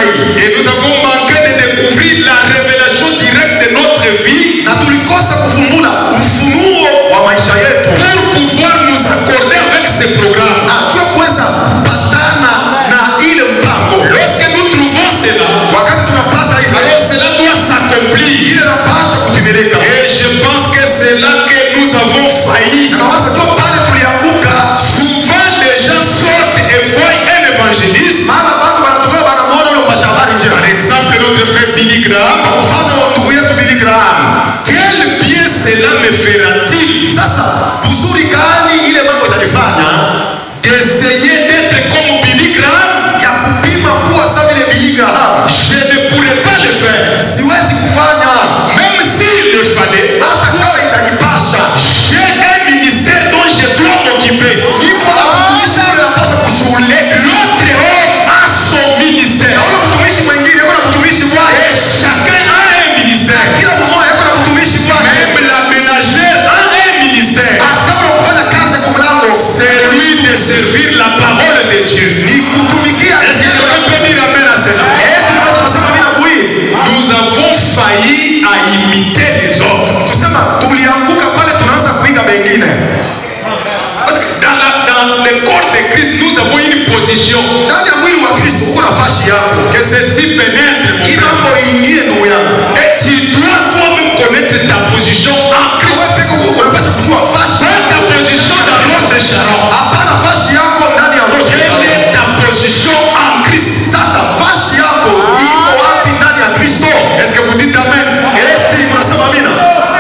hii. Et nous avons manqué de découvrir la révélation directe de notre vie. Na tulikosa kufumbula ufunuo wa maisha yetu. Pour pouvoir nous accorder avec ce programme. Na tuwe kuweza kupatana na ile mpango. Lorsque nous trouvons cela, wakati tunapata ile, alors cela doit s'accomplir. Ile inapaswa kutimilika. Et je pense que c'est là que nous avons failli. Na waza tu pale tulianguka. Souvent les gens sortent et voient un évangéliste. Mara watu wanatoka wanamuona yule mpashabari nje. Par exemple notre frère Billy Graham. Kwa mfano ndugu yetu Billy Graham. Quel bien cela me fera-t-il? Sasa uzuri gani ile mambo itanifanya d'essayer d'être comme Billy Graham? Ya kupima kuwa sawa vile Billy Graham. Je ne pourrais pas le faire. Siwezi kufanya. Même s'il le fallait. Hata kama itanipasha. J'ai un ministère dont je dois m'occuper. Niko na mtumishi anapaswa kushughulika. L'autre homme a son ministère. Na yule mtumishi mwingine yuko na mtumishi wake. Et chacun a un ministère. Kila mmoja yuko na mtumishi wake. Même la ménagère a un ministère. Hata kufanya kazi kwa mlango. C'est lui de servir la parole de Dieu. Ni kutumikia. Est-ce que quelqu'un peut dire amen à cela? Eh, tunaweza kusema mimi na kui. Nous avons failli à imiter les autres. Kusema tulianguka pale tunaanza kuiga wengine. Parce que dans, la, dans le corps de Christ, nous avons une position. Ndani ya mwili wa Kristo uko nafasi yako. Que ceci pénètre mon frère. Mambo iingie ndugu yangu. Et tu dois toi-même connaître ta position en Christ. Wewe peke yako unapaswa kujua nafasi. Pas ta position dans l'os de Sharon. Hapana, nafasi yako ndani ya roho. Quelle est ta position en Christ? Sasa nafasi yako iko wapi ndani ya Kristo? Est-ce que vous dites amen? Eti unasema amina?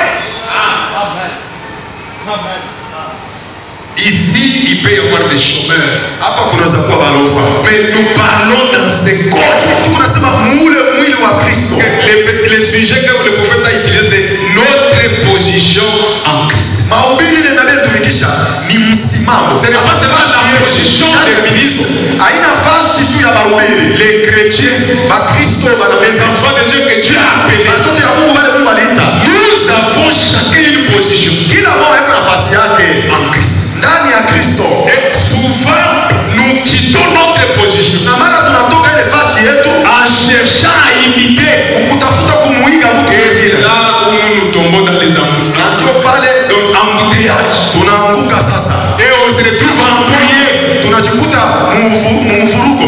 Ici, il peut y avoir des chômeurs. Hapa kunaweza kuwa balofa. Mais nous parlons dans ce corps. Tunasema mule mwili wa Kristo. Le, le sujet que le prophète a utilisé, c'est notre position en Christ. Mahubiri ile nabii tumikisha ni msimamo. Ce n'est pas seulement la position des ministres. Haina nafasi tu ya mahubiri. Les chrétiens, ba Kristo bana les enfants de Dieu que Dieu a appelés. Watoto ya Mungu wale Mungu aliita. Nous avons chacun une position. Kila mmoja ana nafasi yake en Christ. Ndani ya Kristo. Et souvent nous quittons notre position. Na mara tunatoka ile nafasi yetu en cherchant à imiter, ukutafuta kumuiga mtu mwingine. Là où nous nous tombons dans les embouteillages. Ndio pale donc embouteillage. Tunaanguka sasa. Et on se retrouve embrouillé. Tunajikuta mvurugo.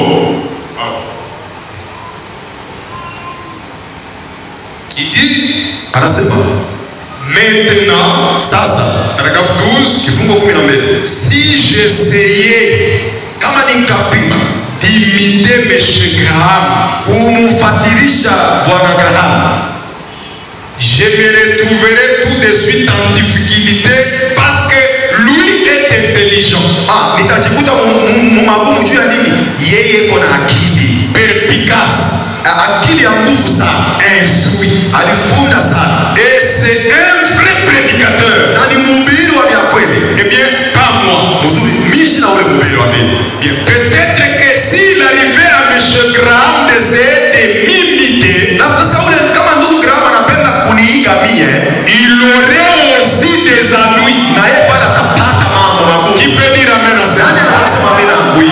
Il dit, anasema maintenant, sasa, paragraphe douze, kifungo kumi na mbili, si j'essayais kama nikapima d'imiter M. Graham, kumfatirisha bwana Graham, je me retrouverai tout de suite en difficulté parce que lui est intelligent. Ah, nitajikuta mumagumu juu ya nini? Yeye iko na akili perspicace, akili ya nguvu sana, instruit, alifunda sana, et c'est un vrai prédicateur. Na ni mhubiri wa vya kweli. Eh bien, pas moi. Mzuri, mimi sina ule mhubiri wa vile. Bien, peut-être que s'il arrivait à M. Graham d'essayer de m'imiter, na sasa ule kama ndugu Graham anapenda kuniiga mie, il aurait aussi des ennuis. Na yeye bwana atapata mambo magumu. Qui peut dire amen à ça? Nani anasema amina? Oui.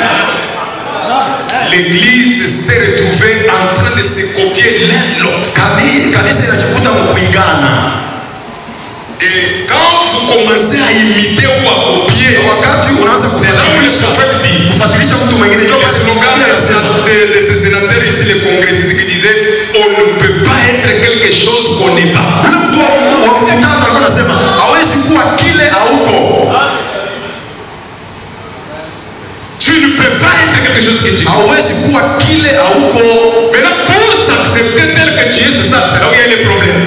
L'église s'est retrouvée en train de se copier l'un l'autre. Kanisa inajikuta mkuigana. Et quand vous commencez à imiter ou à copier, c'est là où le prophète dit, le slogan de, de ces sénateurs ici, les congressistes, qui disaient, on ne peut pas être quelque chose qu'on n'est pas. Tu ne peux pas être quelque chose que tu es. Maintenant, pour s'accepter tel que tu es, c'est ça, c'est là où il y a les problèmes.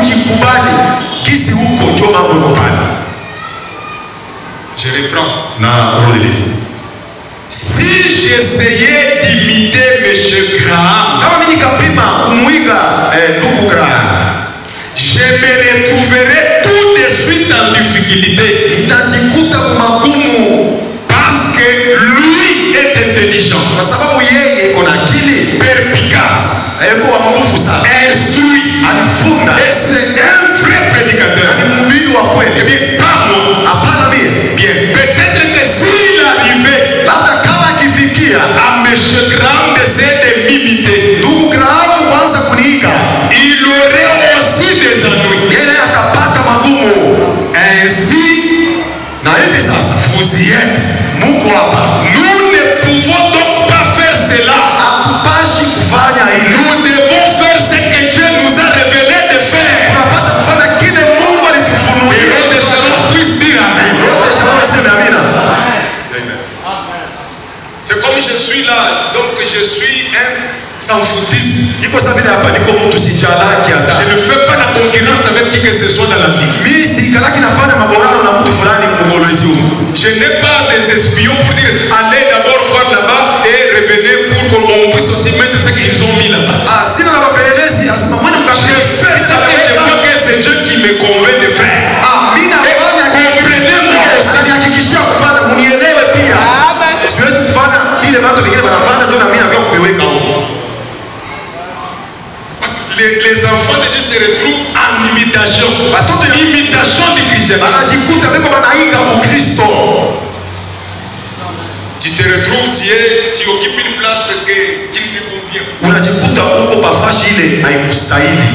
Je reprends. Si j'essayais d'imiter M. Graham, je me retrouverais tout de suite en difficulté. Parce que lui est intelligent, perspicace, instruit, et c'est un vrai prédicateur. Eh bien, pas moi. Bien, peut-être que s'il arrivait à M. Graham d'essayer de m'imiter, s'en foutiste. Iko sawa vile hapa niko mtu sichalaki hata. Je ne fais pas la concurrence avec qui que ce soit dans la vie. Mimi sikalaki nafanya maborano na mtu fulani mgolozi huko. Je n'ai pas des espions pour dire allez d'abord voir là-bas et revenez pour qu'on puisse aussi mettre ce qu'ils ont mis là-bas. Ah, sina na wapelelezi asema mwana Je fais ça que je vois que c'est Dieu qui me convainc de faire. Ah, mimi nafanya comprenez-moi, usanihakikishia kufanya munielewe pia. Siwezi kufanya ile watu wengine wanafanya ndio na mimi nakaa kuweka huko. Parce que les, les enfants de Dieu se retrouvent en imitation. Watoto ya Imitation du christianisme. wanajikuta beko wanaiga Ukristo. Tu te retrouves, tu es, tu occupes une place que, qui ne te convient. Unajikuta uko bafashi ile haikustahili.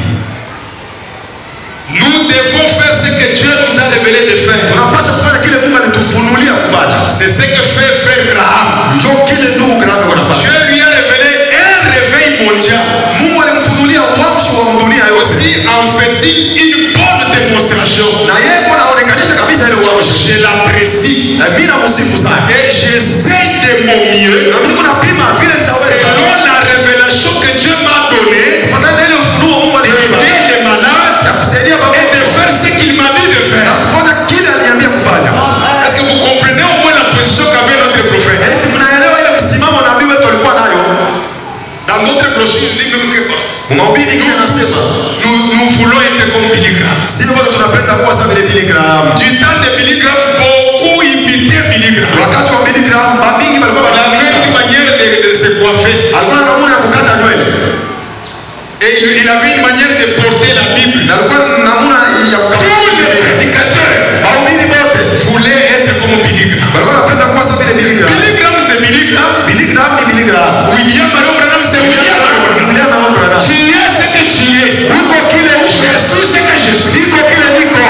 Nous devons faire ce que Dieu nous a révélé de faire. Tunapaswa kufanya kile Mungu alitufunulia kufanya. C'est ce que fait frère Graham. Ndio kile ndugu Graham wanafanya. Dieu lui a révélé un réveil mondial. Mungu alimfunulia uamsho wa dunia yote. Aussi en fait-il une bonne démonstration. Na yeye anaonekanisha kabisa ile uamsho. Je l'apprécie. Na mimi namusifu sana. Et j'essaie de mon mieux. Na mimi kuna pima vile nitaweza. Selon la révélation que Dieu m'a donnée. Kufuatana ile ufunuo Mungu alinipa. D'aider les malades. Na kusaidia baba. Et de faire ce qu'il m'a dit de faire. Na kufanya kile aliniambia kufanya. Est-ce que vous comprenez au moins la position qu'avait notre prophète? Eti mnaelewa ile msimamo nabii wetu alikuwa nayo? Dans notre brochure, il dit même que Mhubiri kile anasema nous, nous voulons être comme Billy Graham. sisi wote tunapenda kuwa sawa vile Billy Graham. Du temps de Billy Graham, beaucoup imitaient Billy Graham. Wakati wa Billy Graham bamingi walikuwa Il avait une manière de, de se coiffer. alikuwa na namna ya kukata nywele. Et il, il avait une manière de porter la Bible. Na alikuwa na namna ya kukata. Tous les prédicateurs Bahubiri wote voulaient être comme Billy Graham. walikuwa wanapenda kuwa sawa vile Billy Graham. Billy Graham, c'est Billy Graham. Billy Graham ni Billy Graham. William Marion Branham, c'est William Marion Branham. William Marion Branham. Tu es ce que tu es. Niko kile uko. Je suis ce que je suis. Niko kile niko.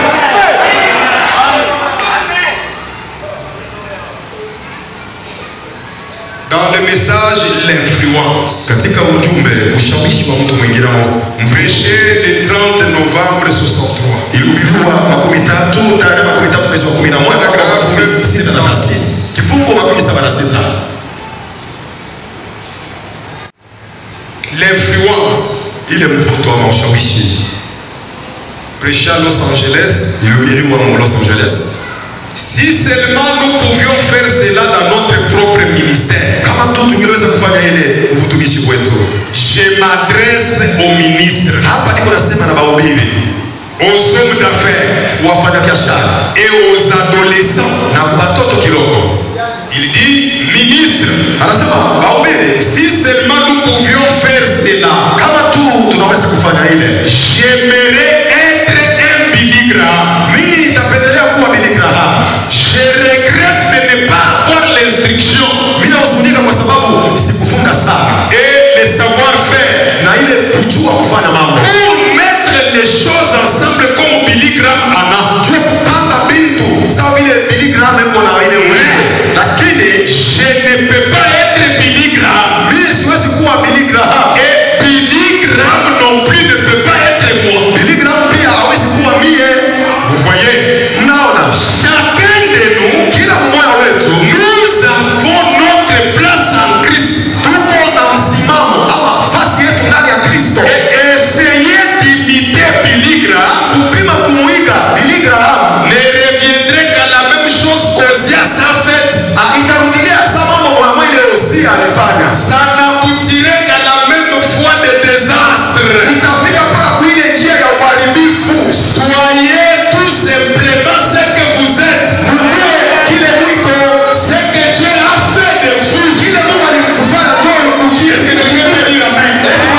Dans le message, l'influence. Katika ujumbe ushawishi wa mtu mwingine Prêché le trente novembre soixante-trois. ilihubiriwa makumi tatu tarehe makumi tatu mwezi wa kumi na moja mwaka wa makumi sita na tisa kifungo makumi saba na sita. L'influence. Ile mvuto wa ushawishi Prêché à Los Angeles. ilihubiriwa mu Los Angeles. Si seulement nous pouvions faire cela dans notre propre ministère. Kama tu tungeweza kufanya ile utumishi wetu. Je m'adresse aux ministres. Hapa niko nasema na bahubiri, aux hommes d'affaires, wafanya biashara et aux adolescents. na watoto kiloko. Il dit ministre. Anasema bahubiri, si seulement nous pouvions faire cela. Kama tu tunaweza kufanya ile. J'aimerais être un Billy Graham. Mimi nitapendelea kuwa Billy Graham. Je regrette de ne pas avoir l'instruction. Mimi nahuzunika kwa sababu sikufunga sana. Et le savoir-faire. Na ile kujua kufanya mambo. Pour mettre les choses ensemble comme Billy Graham en a. Jua kupanga bintu sawa vile Billy Graham yuko na ile uwezo. Lakini je ne peux pas être Billy Graham. Mimi siwezi kuwa Billy Graham. Et Billy Graham non plus ne peut pas être moi. Billy Graham pia hawezi kuwa mie. Vous voyez? Mnaona? Chacun de nous, kila mmoja wetu, nous avons notre place en Christ. Tuko na msimamo ama nafasi yetu ndani ya Kristo. Et essayer d'imiter Billy Graham, kupima kumuiga Billy Graham, ne reviendrait qu'à la même chose qu'Ozias a fait. Itarudilia kama mambo kwa mwili Osia alifanya. Ça n'aboutirait qu'à la même fois de désastre. Itafika mpaka kuile njia ya uharibifu. Soyez tout simplement ce que vous êtes. Mjue kile mwiko, ce que Dieu a fait de vous. Kile Mungu alikufanya ndio ukukie. Est-ce que quelqu'un peut dire amen?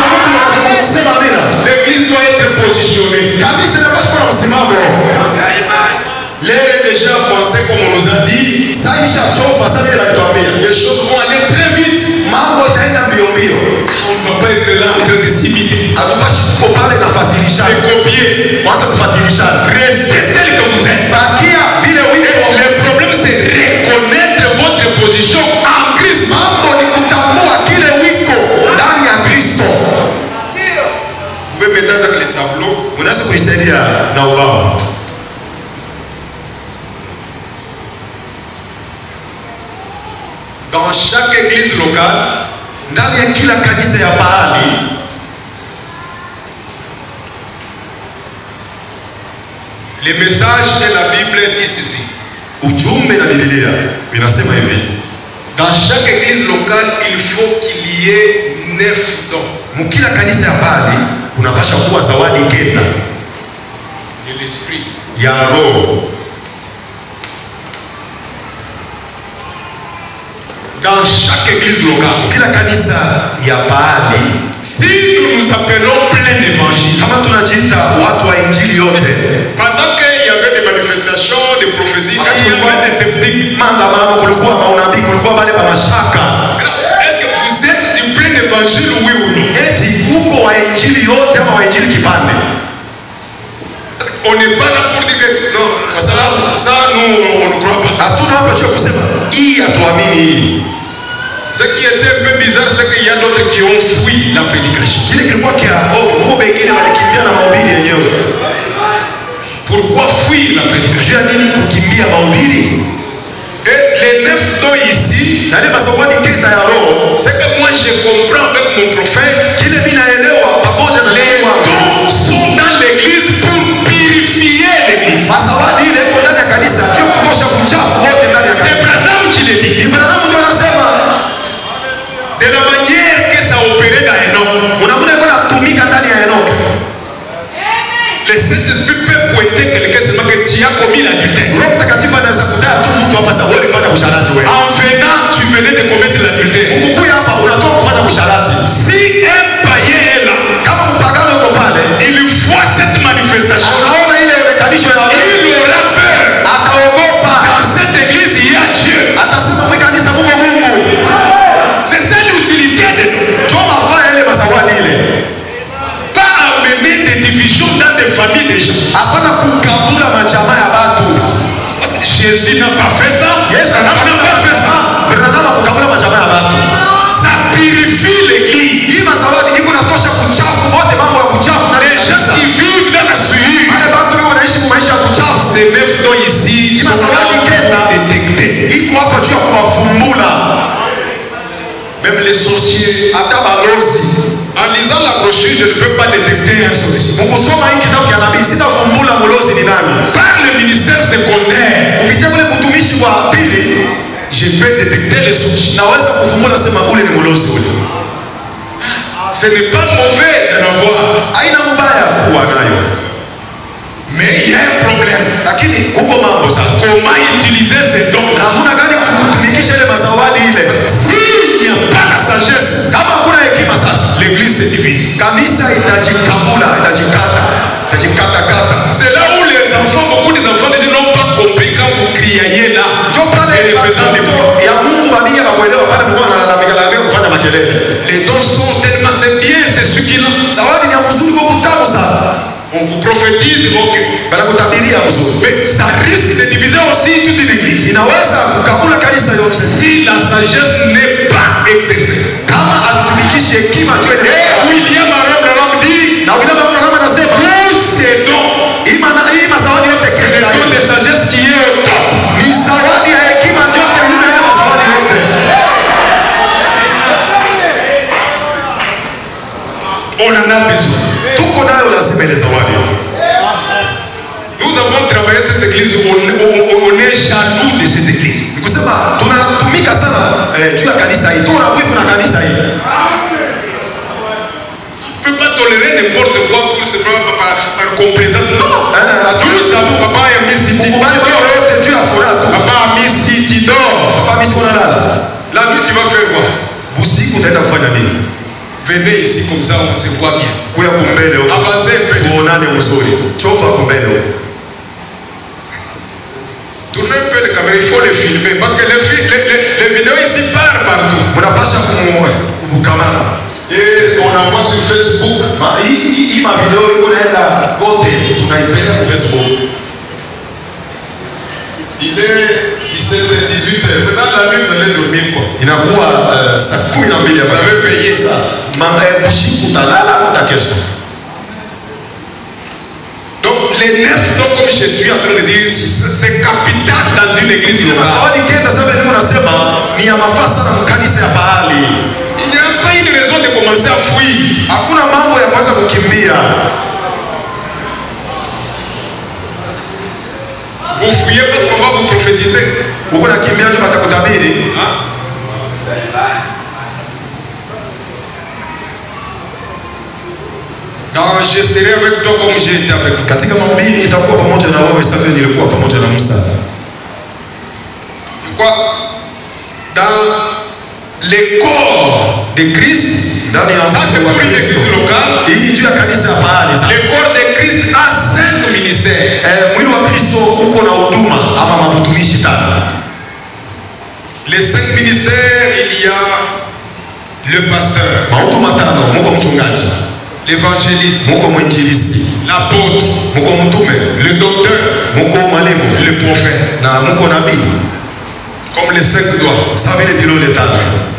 L'église doit être positionnée. Kabisa inapaswa kuwa na msimamo. L'air est déjà avancé comme on nous a dit. Saisha chofa sana ile alituambia. Les choses vont aller très vite. Mambo itaenda mbio mbio. On ne va pas être là en train de s'imiter. Hatupashi tuko pale na fatilisha. C'est copier. Kwanza kufatilisha. Restez tel que vous êtes. Bakia vile wiko. Le problème c'est reconnaître votre position en Christ. Mambo ni kutambua kile wiko ndani ya Kristo. Vous pouvez mettre avec les tableaux. Unaweza kuisaidia na ubao. Dans chaque église locale, ndani ya kila kanisa ya Baali. Le message de la Bible dit ceci. Ujumbe na Biblia inasema hivi. Dans chaque église locale, il faut qu'il y ait neuf dons. Mukila kanisa ya Baali kunapasha kuwa zawadi kenda De l'esprit. ya roho. Dans chaque église locale. Mukila kanisa ya Baali, si nous nous appelons plein d'évangile, kama tunajiita watu wa injili yote, pendant qu'il y avait des manifestations, des prophéties, il y avait des sceptiques, maandamano, kulikuwa maunabii, kulikuwa wale wa mashaka. est-ce que vous êtes du plein évangile, oui ou non? Eti uko wa injili yote ama wa injili kipande? Parce qu'on n'est pas là pour dire que non, ça, ça nous on ne croit pas. Hatuna hapa cha kusema hii hatuamini hii. Ce qui était un peu bizarre, c'est qu'il y a d'autres qui ont fui la prédication. Kile kilikuwa kia ovu, kwa wengine walikimbia na mahubiri yenyewe. Pourquoi fuir la prédication? Jua nini kukimbia mahubiri? Et les neuf dons ici, na ile masawadi kenda ya roho, c'est que moi je comprends avec mon prophète, kile mimi naelewa pamoja na les dons sont dans l'église pour purifier l'église. Masawadi ile iko ndani ya kanisa, sio kutosha kuchafu wote ndani ya kanisa. C'est Branham qui le dit. Branham ndio anasema de la manière que ça opérait dans Enoch. Unaona kuna tumika ndani ya Enoch. Le Saint-Esprit peut pointer quelqu'un seulement que tu as commis l'adultère. Roho Mtakatifu anaweza kutaa tu mtu hapa sasa wewe ulifanya usharati wewe. En venant, tu venais de commettre l'adultère. Ukukuya hapa unatoka kufanya usharati. Si un païen est là, kama mpagano uko pale, il voit cette manifestation. Anaona ile mekanisho ya il aura peur. Ataogopa. Dans cette église, il y a Dieu. Atasema kwa kanisa Mungu Mungu. C'est ça l'utilité de Toma fanya ile masawadi ile. Pas amener des divisions dans des familles déjà. Hapana kukabula majamaa ya watu. Parce que Jésus n'a pas fait ça. Yes, n'a pas fait ça. Bernard kukabula majamaa ya watu. Ça purifie l'église. Hii masawadi iko natosha kuchafu wote mambo ya kuchafu na les gens qui vivent dans la souillure. Wale watu wanaishi maisha ya kuchafu. Ces neuf dons ici sont là pour détecter. Iko hapa juu ya kuwafumbula. Même les sorciers, hata balozi. En lisant la brochure, je ne peux pas détecter un sorcier. Mukisoma hii kitabu cha nabii sitafumbula mlozi ni nani. Par le ministère secondaire, kupitia ule mtumishi wa pili, je peux détecter les sorciers. Naweza kufumbula sema ule ni mlozi ule. Ce n'est pas mauvais d'en avoir. Haina mbaya kuwa nayo. Mais il y a un problème. Lakini kuko mambo sasa. Comment utiliser ces dons? Namna gani kutumikisha ile masawadi ile? S'il n'y a pas la sagesse, kama hakuna hekima sasa, l'église se divise. Kanisa itajikabula, itajikata, itajikata kata. C'est là où les enfants, beaucoup des enfants n'ont pas compris quand vous criez là. Et les faisant des bruits. Ya Mungu babinya bakuelewa pale Mungu analalamika lalamika kufanya makelele. Les dons sont tellement c'est bien, c'est succulent. Zawadi ni mzuri kwa kutamu sana. On vous prophétise, ok. Mais ça risque de diviser aussi toute une église. Si la sagesse n'est pas exercée. Et William Abraham dit, tous ces dons, c'est le don de sagesse qui est au top. On en a besoin. Nous avons travaillé cette église, on, on, on est jaloux de cette église. On ne peut pas tolérer n'importe quoi pour se faire par, par complaisance. Non. Nous savons, papa a mis City. Papa a mis City d'or. La nuit, tu vas faire quoi? Venez ici comme ça, on se voit bien. Avancez un peu. Tournez un peu les caméras, il faut les filmer. Parce que les, les, les, les vidéos ici partent partout. Et on envoie sur Facebook. Il est dix-sept, dix-huit heures. Maintenant la nuit, vous allez dormir quoi? Vous avez payé ça. Donc les neuf dons, comme je suis en train de dire, c'est capital dans une église locale. Il n'y a pas commencer à fuir. Hakuna mambo ya kwanza kukimbia. Vous fuyez parce qu'on va vous prophétiser. Uko nakimbia tu batakutabiri. Non, je serai avec toi comme j'ai été avec toi. Katika mahubiri itakuwa pamoja na wewe sawa vile nilikuwa pamoja na Musa. Quoi? Dans les corps de Christ, ndani ya ça c'est pour une église locale. Hii ni juu ya kanisa ya pahali sasa. Le corps de Christ a cinq ministères. Eh, mwili wa Kristo uko na huduma ama mabutumishi tano. Les cinq ministères, il y a le pasteur, Mahuduma tano, muko mchungaji, l'évangéliste, muko mwinjilisti, l'apôtre, muko mtume, le docteur, muko mwalimu, le prophète. na muko nabii. Comme les cinq doigts. Sawa vile vidole tano.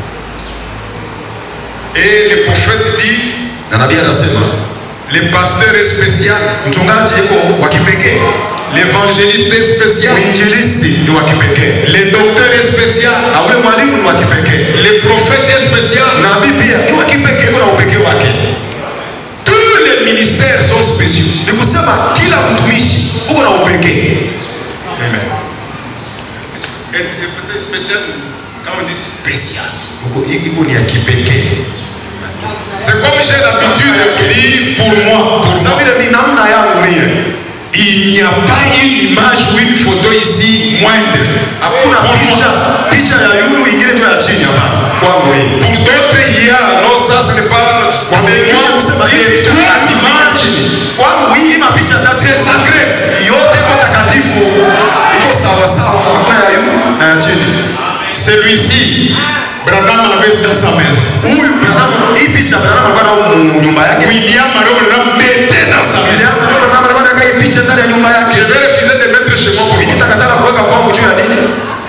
Et le prophète dit, Na nabii anasema, le pasteur est spécial, mchungaji yuko wa kipekee, l'évangéliste est spécial, mwinjilisti ni wa kipekee, le docteur est spécial, na ule mwalimu ni wa kipekee, le prophète est spécial. nabii pia ni wa kipekee, kuna upekee wake. Tous les ministères sont spéciaux. Ni kusema kila mtumishi uko na upekee. Amen. Et peut-être spécial, quand on dit spécial, Uko iko ni ya kipekee. c'est comme j'ai l'habitude de vous dire pour moi, pour Sawa moi. vile ni namna yangu mie. Il n'y a pas une image ou une photo ici moindre. Hakuna Pour picha moi. picha ya yulu ingine tu ya chini hapa kwangu mimi. Pour d'autres, il y a, non, ça ce n'est pas. Kwa Pour wengine moi, kusema il y hii a picha trois lazima images. chini. Kwangu hii mapicha tatu C'est sacré. yote kwa takatifu. Iko sawa sawa, hakuna ya yulu na ya chini. Celui-ci, Branham avait dans sa maison. Huyu Branham, hii picha Branham alikuwa nayo mu nyumba yake. William Mario Branham mettait dans sa maison. William Branham alikuwa na hii picha ndani ya nyumba yake. Je vais refuser de mettre chez moi pour moi. Nitakatala kuweka kwangu juu ya nini?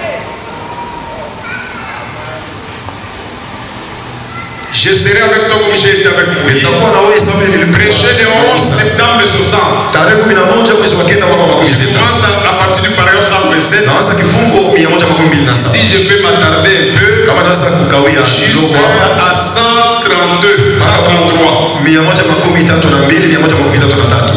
Je serai avec toi comme j'ai été avec Moïse. Nitakuwa na wewe sawa vile nilikuwa. Prêché le onze septembre soixante. Tarehe kumi na moja mwezi wa kenda mwaka wa makumi Je sita. commence à, à partir du paragraphe cent vingt-sept. Naanza kifungo mia moja makumi mbili na saba. Si je peux m'attarder un peu, Kama naweza kukawia kidogo hapa. jusqu'à cent trente-deux, cent trente-trois. mia moja makumi tatu na mbili, mia moja makumi tatu na tatu.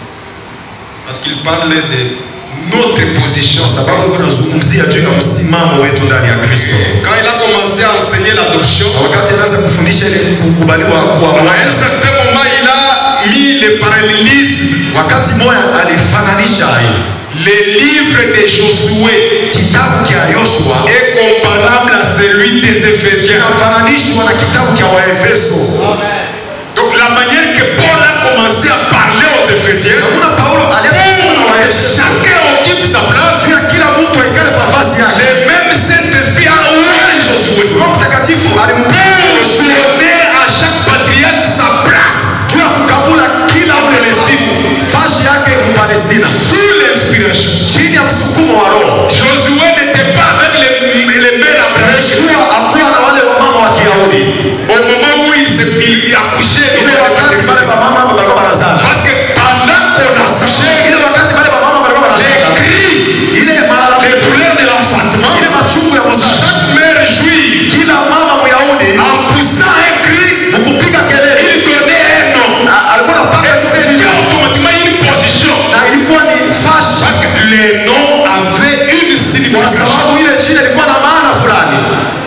Parce qu'il parle de notre position. Sababu tunazungumzia juu ya msimamo wetu ndani ya Kristo. Quand il a commencé à enseigner l'adoption, Na wakati anaanza kufundisha ile kukubaliwa kuwa à un mwana, certain moment, il a mis le parallélisme. wakati moya alifananisha hii Le livre de Josué kitabu cha Yoshua est comparable à celui des Éphésiens. kinafananishwa na kitabu cha Waefeso. Donc la manière que Paul a commencé à parler aux Éphésiens, Kuna Paulo alianza kusema na et Waefeso, chacun occupe sa place. juu ya kila mtu aikale nafasi yake. Le même Saint-Esprit a ouvert Josué. Roho Mtakatifu alimpea Yoshua Donner à chaque patriarche sa place juu ya kukabula kila Palestine fashi yake Mpalestina sous l'inspiration. chini ya msukumo wa Roho. Josué n'était pas avec les, les mères abrahamiques. Yoshua hakuwa na wale wamama wa Kiyahudi. Au moment où il s'est il accouché, il Ile est wakati pale wamama walikuwa wanazala. parce que pendant qu'on accouchait, Ile wakati pale wamama walikuwa les wanazala. cris, Ile les malalamiko, douleurs de l'enfantement, ile machungu ya uzazi. chaque mère juive, Kila mama Myahudi en poussant un cri, mkupiga kelele il donnait un nom. a- alikuwa anapaka Et c'était jina. automatiquement une position. Na ilikuwa ni fashi Parce que les noms avaient une kwa signification. sababu ile jina ilikuwa na maana fulani.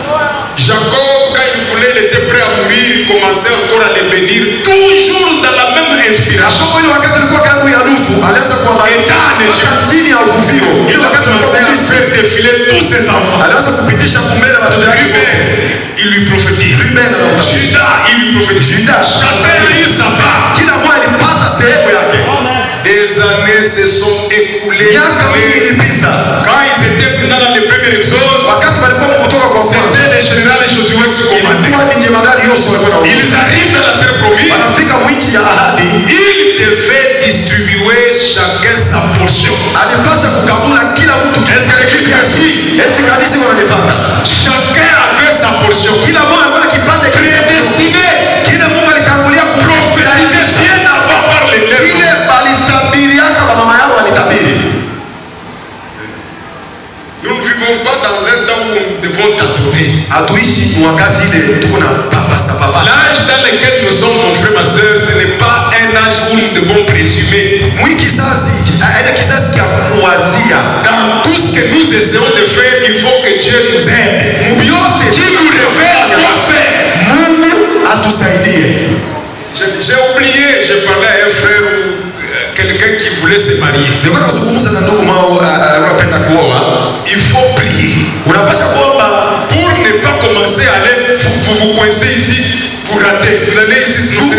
Jacob, quand il voulait, il était prêt à mourir, il commençait encore à les bénir, toujours dans la même inspiration. Yakobo ile wakati alikuwa karibu ya nufu alianza kuwabariki État chini ya uvuvio. Il Ile a wakati commencé alikuwa à faire défiler tous ses enfants. alianza kupitisha kumbele watoto yake. Ruben, il lui prophétise. Ruben anamtabiri. Judas, il lui prophétise. Judas. Chacun a eu sa part. Kila mmoja alipata sehemu yake. Des années se sont écoulées. Miaka mingi ilipita. Quand ils étaient dans le premier exode, Wakati walikuwa kutoka kwa kwanza. c'était le général Josué qui commandait. Ilikuwa ni jemadari Yoshua alikuwa na Ils arrivent dans la terre promise. wanafika mwinchi ya ahadi. Il devait distribuer chacun sa portion. Alipasha kukabula kila mtu. Est-ce que l'église est ici? Eti kanisa wananifuata. Chacun avait sa portion. Kila mmoja alikuwa na kipande Prédestiné, kile Mungu alitangulia prophétisé bien avant par les Ile lèvres. balitabiriaka ba mama yao walitabiri. Nous ne vivons pas dans un temps où nous devons tâtonner. Hatuishi wakati ile tuko na papasa papasa. L'âge dans lequel lequel nous sommes, mon frère, ma soeur, ce n'est pas un âge où nous devons présumer. Dans tout ce que nous essayons de faire, il faut que Dieu nous aide. Qui nous révèle quoi faire. J'ai oublié, j'ai parlé à un frère ou quelqu'un qui voulait se marier. Il faut prier. Pour ne pas commencer à aller, vous vous, vous coincez ici, vous ratez. Vous allez ici, vous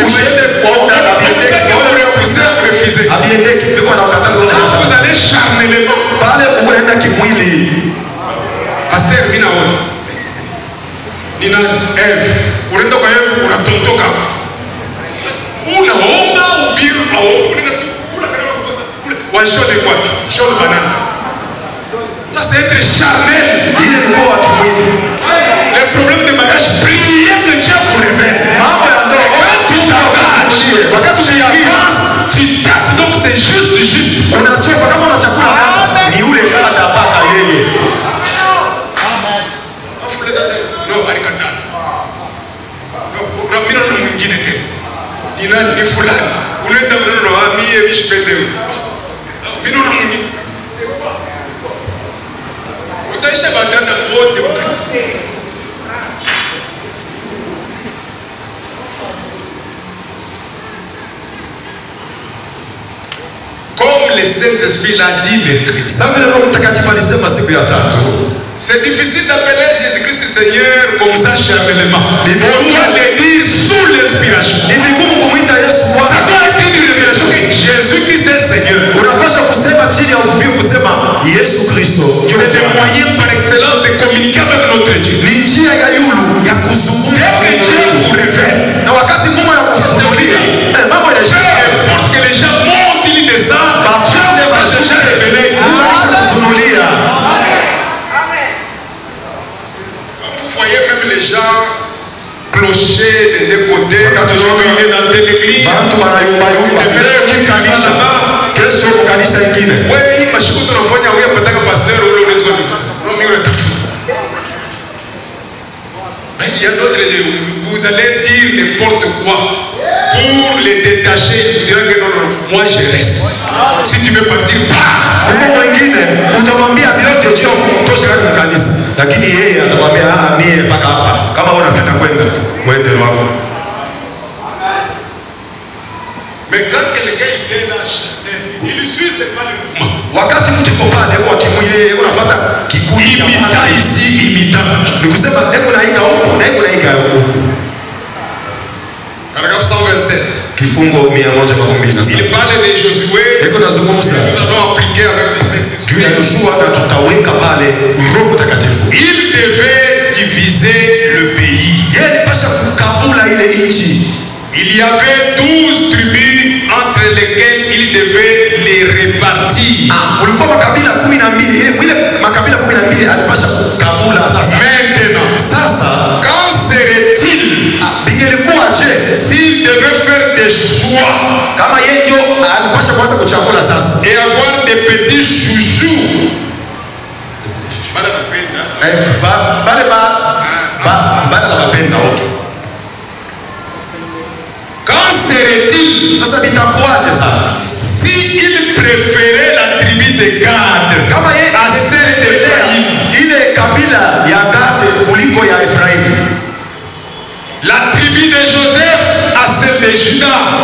refusez. Vous allez charnellement. Pasteur Minaon. Nina Eve. Unaenda kwa Eve unatontoka. Unaomba ubiru au unaenda tu kula kana wa shole kwa shole banana. Ça c'est être charnel. Le problème de mariage, priez que Dieu vous révèle. Quand tu t'engages, tu avances, tu tapes, donc c'est juste, juste. On a tué, kama on a chakula ni ule kata paka yeye. Amen. Afule dada. No, alikata. No, na mimi na mwingine ke. Nina ni fulani. Unaenda mno na mimi mishipende. Mimi na mwingine. Utaisha badana wote. Comme le Saint-Esprit l'a dit mercredi. C'est difficile d'appeler Jésus-Christ Seigneur comme ça charnellement. Il doit le dire sous l'inspiration. Ça doit être une révélation que Jésus-Christ est Seigneur. C'est le moyen par excellence de communiquer avec notre Dieu. Dès que Dieu vous révèle, n'importe que les gens montent, ils descendent, Dieu nous a déjà révélé. Vous voyez même les gens clocher des deux côtés, quand les gens viennent dans telle église, il y a d'autres, vous allez dire n'importe quoi pour les détacher. Vous direz que non, non, moi je reste. Si tu veux partir, pars. Mais quand quelqu'un est là, il suit seulement le mouvement. Imita ici, imita. Paragraphe cent vingt-sept. Il parle de Josué. Nous allons appliquer avec le Saint-Esprit. Il devait diviser le pays. Il y avait douze tribus entre lesquelles il devait les répartir. Maintenant, quand serait-il s'il devait faire des choix et avoir des petits chouchous? Quand serait-il s'il préférait la tribu de Gad à celle d'Ephraïm? La tribu de Joseph à celle de Juda.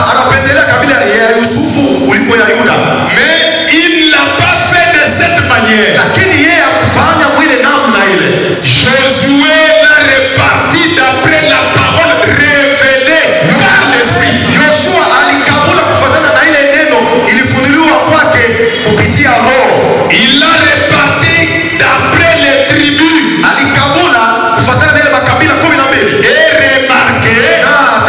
Mais il ne l'a pas fait de cette manière. Josué l'a réparti d'après la parole révélée par l'Esprit. Il l'a réparti d'après les tribus. Et remarquez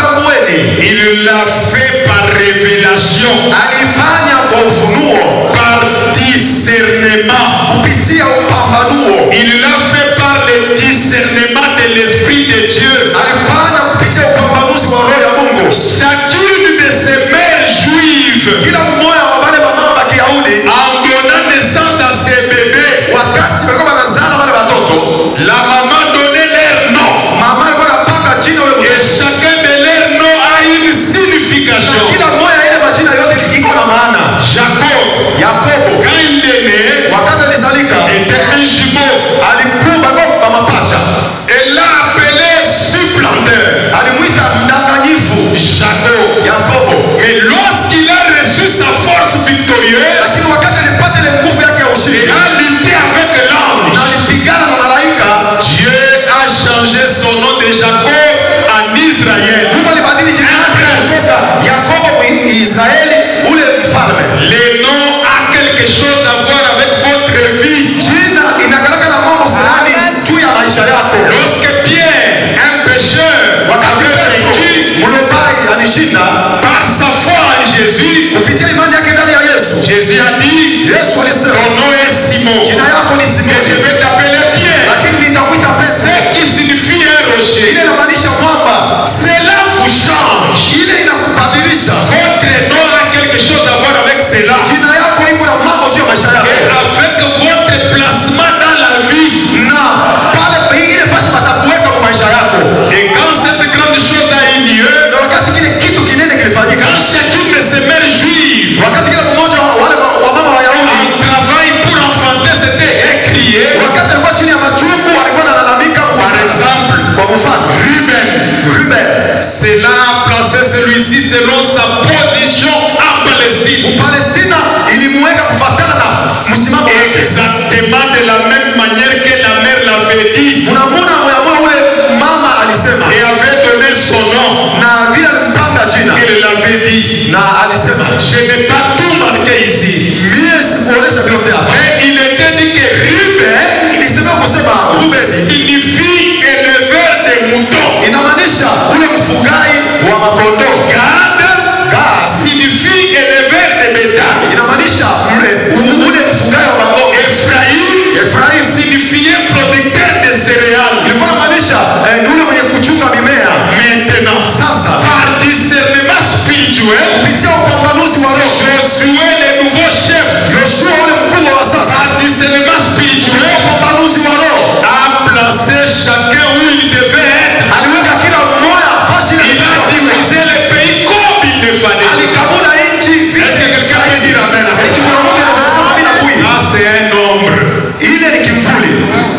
alishinda par sa foi en Jésus. kupitia imani yake ndani ya Yesu. Jésus a dit, Yesu alisema, ton nom est Simon, jina yako ni et je Simoni, vais t'appeler Pierre, lakini nitakuita Petro. ce qui signifie un rocher. Ile inamaanisha mwamba. Cela vous change. Ile inakubadilisha. Votre nom a quelque chose à voir avec cela. Jina yako iko na mambo juu ya maisha yako. Et avec votre placement dans la vie. Na pale ile fashi batakuweka kwa maisha yako. Et quand cette grande chose a eu lieu, Na wakati kile kitu kinene kilifanyika, quand chacune de ces mères juives wakati kila mmoja wale wa mama wa Yahudi en travail pour enfanter s'était écrié, wakati alikuwa chini ya machungu alikuwa analalamika kwa par exemple, kwa mfano Ruben, Ruben, cela a placé celui-ci selon sa position en Palestine. Palestina ilimweka kufuatana na msimamo wake. Exactement de la même manière que la mère l'avait dit Unamwona moyo ule mama alisema et avait donné son nom. na vile alimpanga jina Il l'avait dit. na alisema, Je n'ai pas tout marqué ici. mie sikuonesha vyote hapa. Mais il était dit que Ruben Ilisema kusema Ruben signifie éleveur de moutons. inamaanisha ule mfugai wa makondoo. Gad Gad signifie éleveur de bétail. inamaanisha ule ule mfugai wa makondoo. Ephraim Efraim signifie producteur de céréales. ilikuwa inamaanisha eh, ni ule mwenye kuchunga mimea. Maintenant, Sasa par discernement spirituel, kupitia upambanuzi wa roho, Josué le nouveau chef, Yoshua ule mkubwa wa sasa, par discernement spirituel, upambanuzi wa roho a placé chacun où il devait être. aliweka kila mmoja fashi Il a divisé le pays comme il le fallait. alikabula nchi. Est-ce que quelqu'un peut dire amen à ça? Eti kuna mmoja anaweza kusema mimi nakui. Ça, c'est un nombre. Ile ni kimvuli.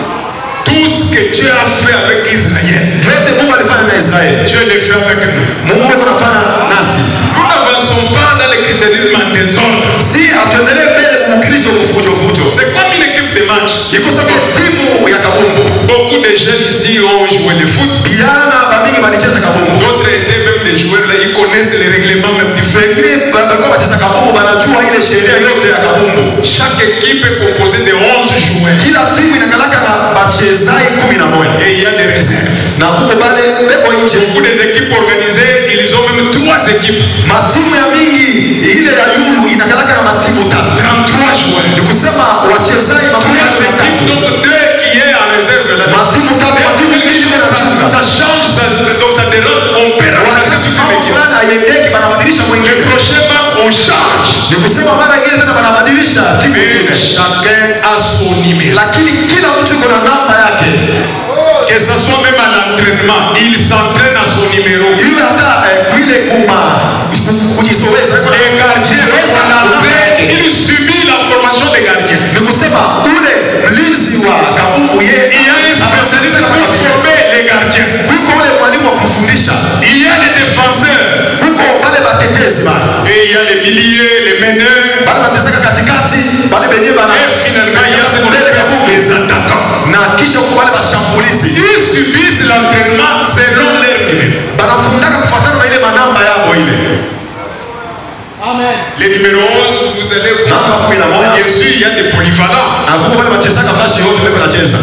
Tout ce que Dieu a fait avec Israël, Yote Mungu alifanya na Israeli, Dieu le fait avec nous. Mungu anafanya nasi. Nous n'avançons pas dans le christianisme en désordre. Si atuendelee mbele Mkristo kufujo fujo. C'est comme une équipe de match. Iko sababu timu ya kabumbu. Beaucoup de jeunes ici ont joué le foot. Biana bamingi balicheza kabumbu. D'autres étaient même des joueurs là, ils connaissent les règlements même du foot. Wengine balikuwa bacheza kabumbu banajua ile sheria yote ya kabumbu. Chaque équipe est composée de onze joueurs. Kila timu inakalaka na bachezaji kumi na moja. Et il y a des réserves. Na kuko bale beko nje. Beaucoup des équipes organisées, ils ont même trois équipes. Matimu ya mingi ile ya yulu inakalaka na matimu tatu. trente-trois joueurs. Ni kusema wachezaji makumi Trois na équipes, tatu. donc deux qui est en réserve là. Matimu tatu, matimu Quelque mbili chose, zinachunga. ça, ça change, ça, donc ça dérange. On perd la toute une Kama équipe. fulani haiendeki banabadilisha Le mwingine. prochain match, on change. Ni kusema mara nyingine tena banabadilisha timu Mais nyingine. chacun a son numéro. Lakini kila mtu iko na namba yake. Que ce soit même à l'entraînement, il s'entraîne à son numéro. Iwe hata eh, kuile kuma kujisoweza. Les gardiens, Kujisoweza on na namba entraîne, yake. il subit la formation des gardiens. Ni kusema ule mlinzi wa kabumbu yeye Il y a un spécialiste pour former les gardiens. kuko ule mwalimu wa kumfundisha. Il y a les défenseurs. Kuko wale batetezi bana. Et il y a les milieux, les meneurs. Bale bateseka katikati, bale benye bana. Et finalement, il y a ce qu'on appelle les attaquants. Na kisha kuko wale bashambulizi. Ils subissent l'entraînement selon leur numéro. Banafundaka kufuatana na ile manamba yao ile. Amen. Les numéros onze, vous allez voir. Namba kumi na moja. Bien sûr, il y a des polyvalents. Na kuko wale bachezaka fashi yote wale wanacheza.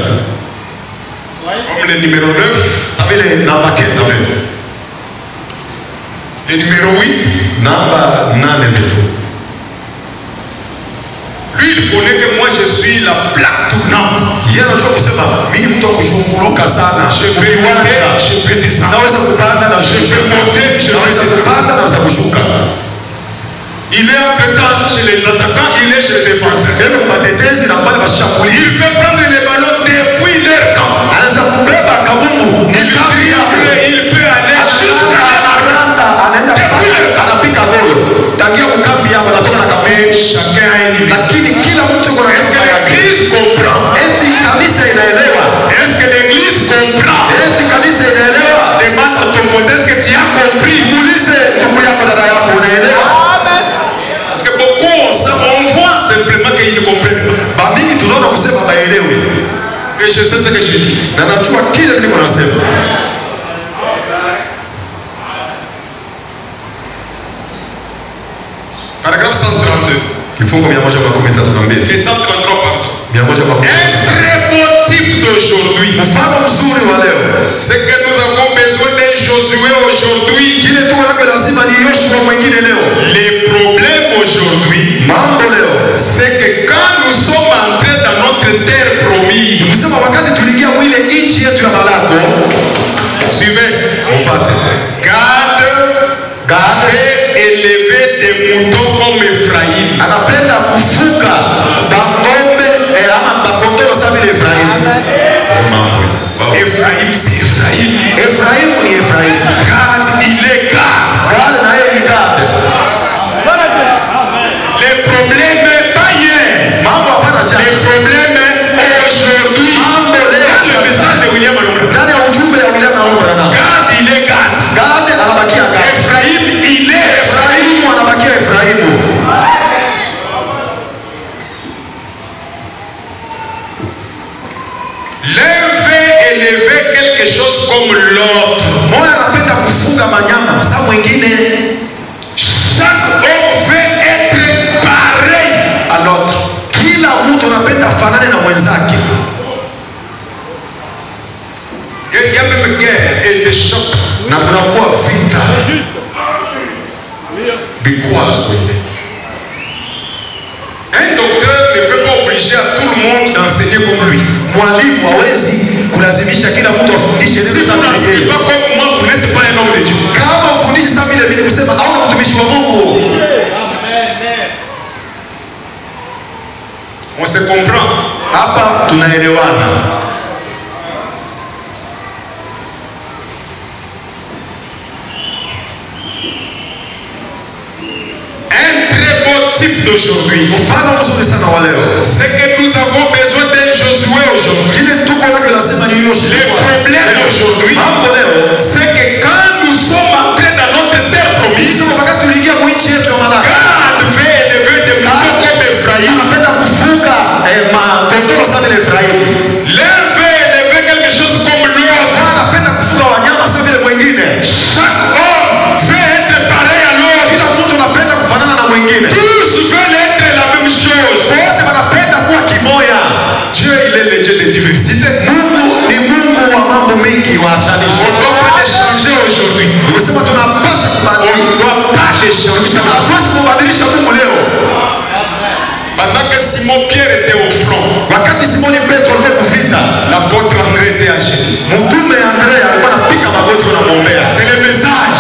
Comme le numéro neuf, Sa vile namba kenda vile. le numéro huit. Namba nane vile. Lui, il connaît que moi, je suis la plaque tournante. Yeye anajua kusema mimi mtu wa kushunguluka sana. Je peux monter, je peux descendre. Naweza kupanda na Je peux monter, je peux naweza descendre. kupanda naweza kushuka. Il est un peu temps chez les attaquants, il est chez les défenseurs. Ndio kwa matetezi na pale bashambulizi. Il peut prendre les ballons depuis leur camp. Anaweza kubeba kabumbu. Il dribble, il peut aller jusqu'à Anaenda anaenda anapika golo. Tangia mkambi hapa anatoka na kabumbu. Mais chacun a un numéro. Lakini kila mtu yuko na Est-ce que namba yake. l'église comprend? Eti kanisa inaelewa. Est-ce que l'église comprend? Eti kanisa inaelewa. Demande à ton voisin, est-ce que tu as compris? Muulize ndugu yako dada yako unaelewa? Parce que beaucoup, on, sait- on voit simplement qu'ils ne comprennent pas. Bamingi tunaona kusema baelewe. Et je sais ce que je dis. Na najua kile niko nasema. Paragraphe cent trente-deux. Kifungo mia moja makumi tatu na mbili. Et cent trente-trois, pardon. Mia moja makumi Un tatu. très beau type d'aujourd'hui. Mfano mzuri wa leo. C'est que nous avons besoin d'un Josué aujourd'hui Kile tuko nacho lazima fait élever des moutons comme Ephraïm. Anapenda kufuga bangombe eh, ama bakondoro sawa vile Efraim. Ephraim, c'est Ephraim. Efraim ni Efraim. Gad, il est Gad. Gad na yeye ni Gad. Les problèmes pas hier. Mambo hapana cha. Les problèmes aujourd'hui. Mambo leo. Le message de William Alomra. Ndani ya ujumbe ya William Alomra. Gad, il est Gad. Gad anabakia Gad. Ephraim, il est Ephraim. Anabakia Ephraim. L'un veut élever quelque chose comme l'autre. Moja anapenda kufuga manyama, saa mwingine chaque homme veut être pareil à l'autre. Kila mtu anapenda fanane na mwenzake. Il y a même guerre et des chocs. Na kunakuwa vita. Bikwazo. Un docteur ne peut pas obliger à tout le monde d'enseigner comme lui. Mwalimu hawezi kulazimisha kila mtu afundishe neno sawa. Si vous n'enseignez pas comme moi, vous n'êtes pas un homme de Dieu. Kama ufundishe sawa vile mimi kusema au mtumishi wa Mungu. On se comprend. Hapa tunaelewana. D'aujourd'hui, c'est que nous avons besoin d'un Josué aujourd'hui. Le problème aujourd'hui, c'est que quand nous sommes entrés dans notre terre promise, God veut élever des moutons comme Ephraïm. L'un veut élever quelque chose comme l'autre. Chaque homme veut être pareil à l'autre. Tous veulent être la même chose. Dieu, il est le Dieu de diversité. On ne doit pas les changer aujourd'hui. On ne doit pas les changer. Pendant que Simon Pierre était au front, l'apôtre André était à genoux. C'est le message.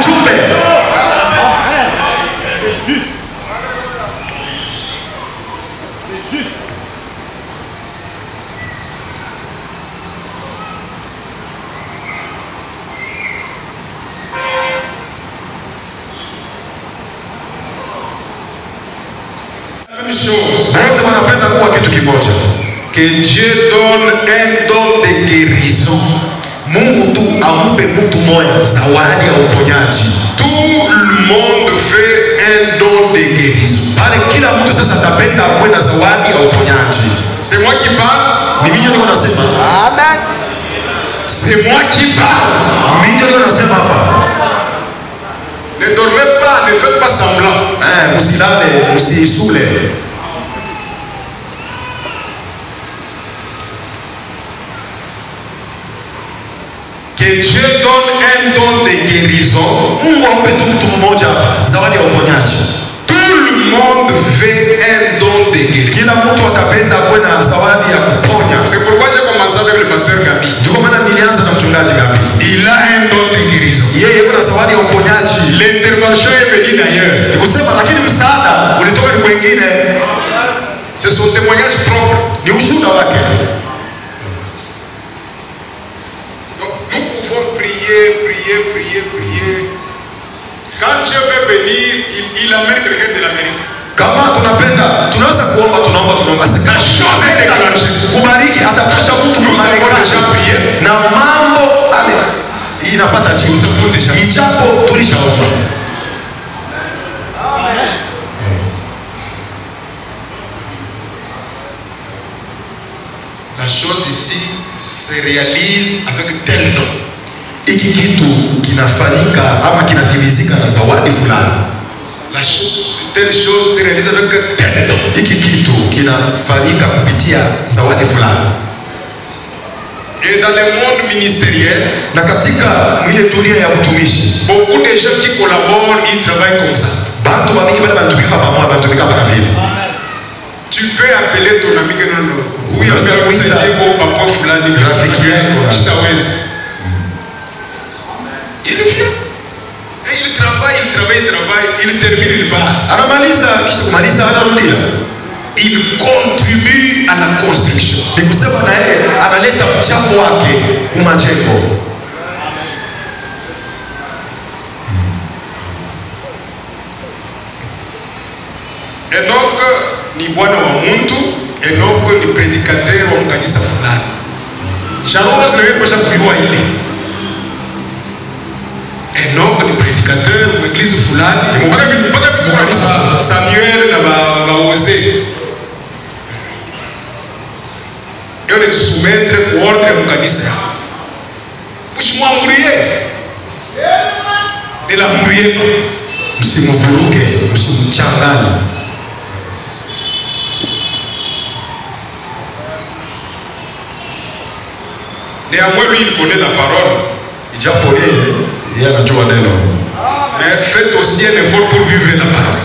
Que Dieu donne un don de guérison. Mungu tu amupe mtu moya zawadi ya uponyaji. Tout le monde veut un don de guérison. Pale kila mtu sasa atapenda kuwe na zawadi ya uponyaji. C'est moi qui parle. Ni mimi ndio nasema. Amen. C'est moi qui parle. Mimi ndio nasema hapa. Ne dormez pas, ne faites pas semblant. Eh, usilale, usisule. Que Dieu donne un don de guérison. Mungu ampe tu mtu mmoja zawadi ya uponyaji. Tout le monde veut un don de guérison. Kila mtu atapenda kuwe na zawadi ya kuponya. C'est pourquoi j'ai commencé avec le pasteur Gabi. Ndio maana nilianza na mchungaji Gabi. Il a un don de guérison. Yeye kuna zawadi ya uponyaji. L'intervention est venue d'ailleurs. Nikusema lakini msaada ulitoka ni kwingine. C'est son témoignage propre. Ni ushuhuda wake. Prier, prier, prier, prier. Quand Dieu veut venir, il, il amène quelqu'un de l'Amérique. Kama tunapenda, tunaweza kuomba, tunaomba, tunaomba. La chose est déclenchée. Kubariki atatosha mtu Marekani. Na mambo ale inapata jibu. Ijapo tulishaomba. Amen. La chose ici se réalise avec tel don. Hiki kitu kinafanyika ama kinatimizika na zawadi fulani. La chose, telle chose se réalise avec tel don. Hiki kitu kinafanyika kupitia zawadi fulani. Et dans le monde ministériel, na katika ile dunia ya utumishi, beaucoup de gens qui collaborent, ils travaillent comme ça. Bantu bamingi bale banatumika pamoja, banatumika para vile. Tu peux appeler ton ami que non non. Oui, on peut kusaidia kwa papa fulani rafiki yako. Sitaweza. Il vient. Et il travaille, il travaille, il travaille, il termine, il part. Anamaliza kisha kumaliza anarudia. Il contribue à la construction. Ni kusema na yeye analeta mchango wake kwa majengo. Enoch ni bwana wa mtu, Enoch ni prédicateur wa kanisa fulani. Sharon sio kwa sababu kujua ile. Enoch ni prédicateur wa église fulani, ni mpaka mpaka kanisa Samuel na ba baoze. Yeye ni soumettre kwa ordre ya kanisa. Mshimwamburie. Ila mburie, msimvuruge, msimchanganye. Néanmoins, lui, il connaît la parole. Mais faites aussi un effort pour vivre la parole.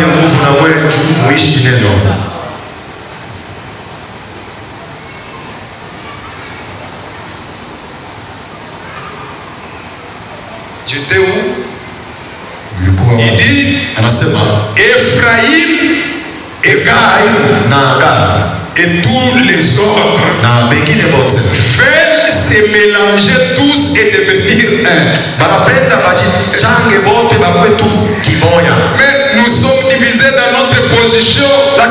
J'étais où? Il dit Ephraïm et Gaï et tous les autres veulent se mélanger tous et devenir un. Mais nous sommes divisés dans notre position.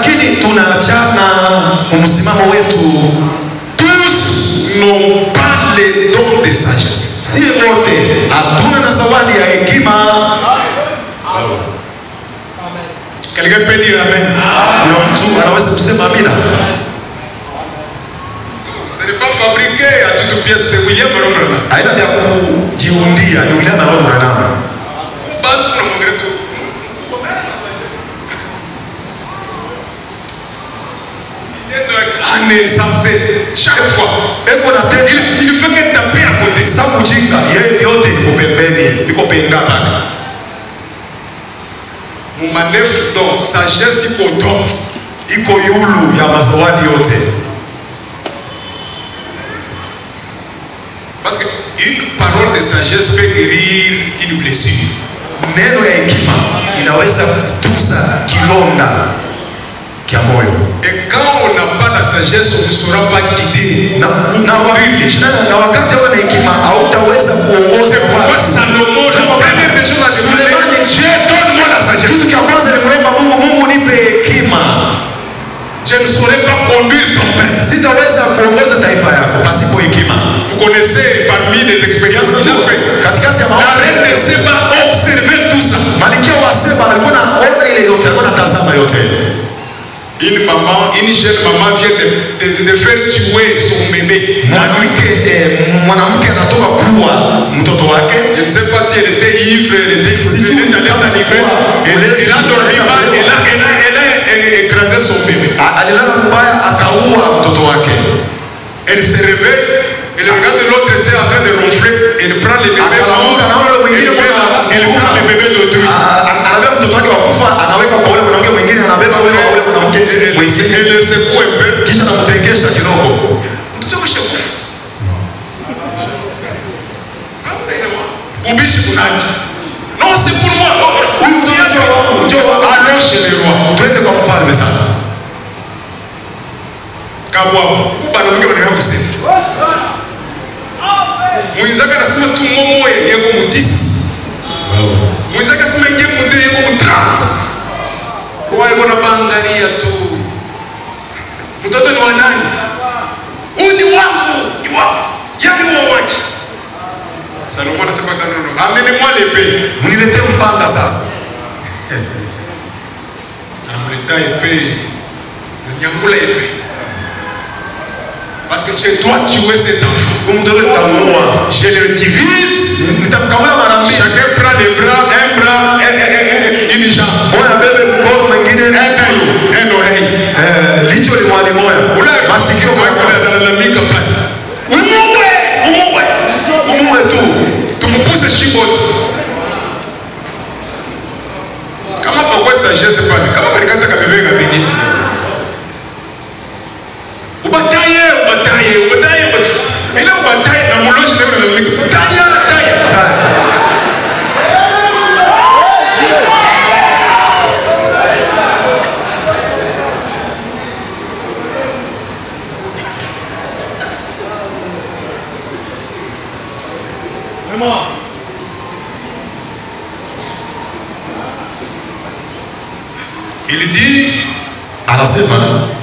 Tous n'ont pas les dons de sagesse. Quelqu'un peut dire amen. Ce n'est pas fabriqué à toute pièce, c'est William Branham. Aina ya kujiundia ni William Branham. Bantu na mongreto. Année censée chaque fois. Il fait que taper à côté. Sa mujinga yeye yote iko pembeni, iko pengana. Mumanef don sagesse iko don. Iko yulu ya mazawadi yote. Parce qu'une parole de sagesse peut guérir une blessure. Neno ya hekima inaweza kutunza kilonda kia moyo. Et quand on n'a pas la sagesse, on ne sera pas guidé. Na na wakati wana hekima hautaweza kuongoza kwa Salomon. La première des choses à demander, Dieu donne-moi la sagesse. Kitu cha kwanza ni kuomba Mungu, Mungu nipe hekima. Je ne saurais pas conduire ton peuple. Sitaweza kuongoza taifa yako pasipo hekima. Vous connaissez parmi les expériences qu'il a fait. Katikati ya la reine de Seba observait tout ça. Malkia wa Seba alikuwa anaona ile yote, alikuwa anatazama yote. Une maman, une jeune maman vient de, de, de faire tuer son bébé. Mwanamke eh, mwanamke anatoka kuua mtoto wake. Je ne sais pas si elle était ivre, elle était elle allait s'enivrer. Elle a dormi mal, elle a, elle a, elle a, elle a écrasé son bébé. Alilala mbaya akaua mtoto wake. Elle se réveille, elle regarde l'autre était en train de ronfler, elle prend le bébé. Elle prend le bébé d'autrui. Anabeba mtoto wake wakufa, anaweka kwa ule mwanamke mwingine, anabeba ule wa ule mwanamke. Elle le secoue un peu. Kisha anamtekesha kidogo. Mtoto kishakufa. Ubishi kunaje? Non, c'est pour moi. Huyu mtoto wangu, njoo wangu. Allons chez le roi. Twende kwa mfalme sasa. Kabwa, bana mwingine wanataka kusema. Mwenzake anasema tu momo yego mutisi. Mwenzake anasema ingie mude yego mutrat. Kwa hiyo na bangaria tu. Mtoto ni wa nani? Huyu ni wangu, ni wangu. Yaani wao wake. Salomon anasema sana no. Amenemwa lepe. Mniletee mpanga sasa. Anamleta épée. Nyangula épée. Parce que je dois tuer cet enfant. Je le divise. Chacun prend les bras, un bras, un, un, un, une jambe. Un œil, un oreille. Tu me pousses chibote. Comment pourquoi sagesse pas? Comment quelqu'un t'a bébé gabini? Ubataye, ubataye, ubataye, ubataye. Ila ubataye na muloshi leo na mliko. Taya, taya. Il dit, anasema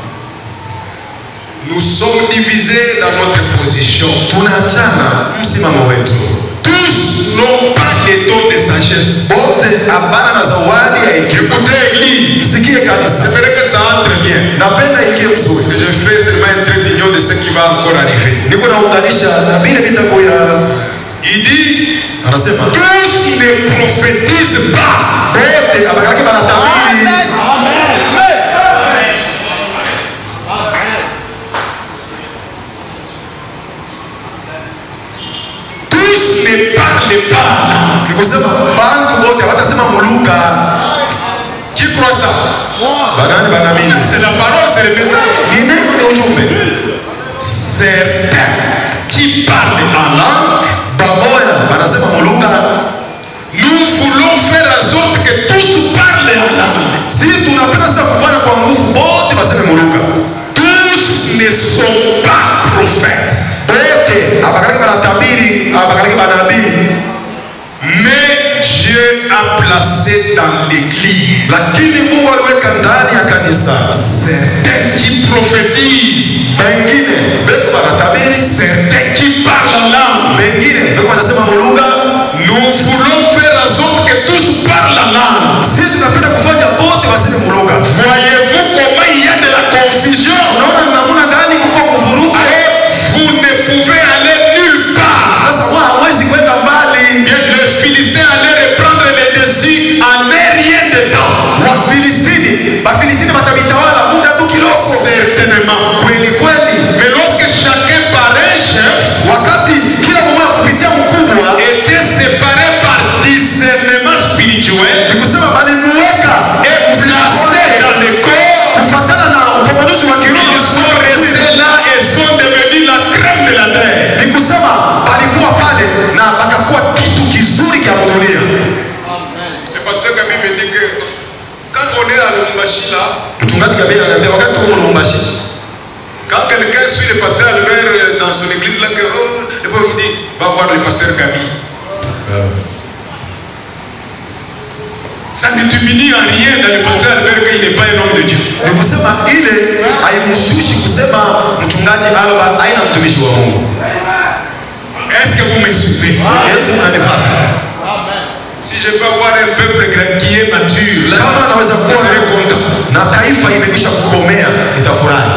nous sommes divisés dans notre position. tunachana msimamo wetu. Tous n'ont pas les dons de sagesse. Wote abana na zawadi ya hekima. Écoutez l'église. Msikie kanisa. J'aimerais que ça entre bien. Napenda ikie mzuri. Que je fais seulement un trait d'union de ce qui va encore arriver. Niko naunganisha na vile vitakuya. Il dit, anasema tous ne prophétisent pas. Wote abakalaki banatabiri. Ne parle pas. Nikusema bantu wote watasema muluka. Qui croit ça? Banani banamini. C'est la parole, c'est le message. Ni neno ni ujumbe. Certains qui parlent en langue, bamoya banasema muluka. Nous voulons faire en sorte que tous parlent en langue. Si tunapenda sasa kufanya kwa nguvu wote baseme muluka. Tous ne sont pas prophètes. Wote abakalaki banatabiri, abakalaki banabii. Mais Dieu a placé dans l'église, lakini Mungu aliweka ndani ya kanisa certains qui prophétisent, wengine beko banatabiri, certains qui parlent en langue, wengine beko banasema muluka. Nous voulons faire en sorte que tous parlent en langue. Si tunapenda kufanya wote baseme muluka. Voyez-vous comment il y a de la confusion? Unaona namna gani kuko kuvuruga? Vous ne pouvez aller nulle part. Sasa wao hawezi kwenda mbali. Le Philistin allait reprendre les dessus en rien dedans. Wa Filistini, ba Filistini batabitawala muda tu kidogo. Certainement. Kweli kweli. Mais lorsque chacun par un chef, wakati kila mmoja kupitia mkubwa était séparé par discernement spirituel, ni kusema balimuweka et placé dans le corps, kufatana na upambanuzi wa kiroho. Ils sont restés là et sont devenus la crème de la terre. Ni kusema balikuwa pale na bakakuwa kitu kizuri cha dunia. Le pasteur Gabi me dit que quand on est à Lubumbashi là, mchungaji Gabi ananiambia wakati tuko Lubumbashi, quand quelqu'un suit le pasteur Albert dans son église là, que oh, et puis il me dit va voir le pasteur Gabi. Ça ne diminue en rien dans le pasteur Albert qu'il n'est pas un homme de Dieu. Ni kusema ile haimshushi kusema mchungaji Alba aina mtumishi wa Mungu. Est-ce que vous me suivez? Eti mnanifuata? Si je peux avoir un peuple qui est mature, là, kama naweza je serai kuwa content. na taifa imekwisha kukomea, nitafurahi.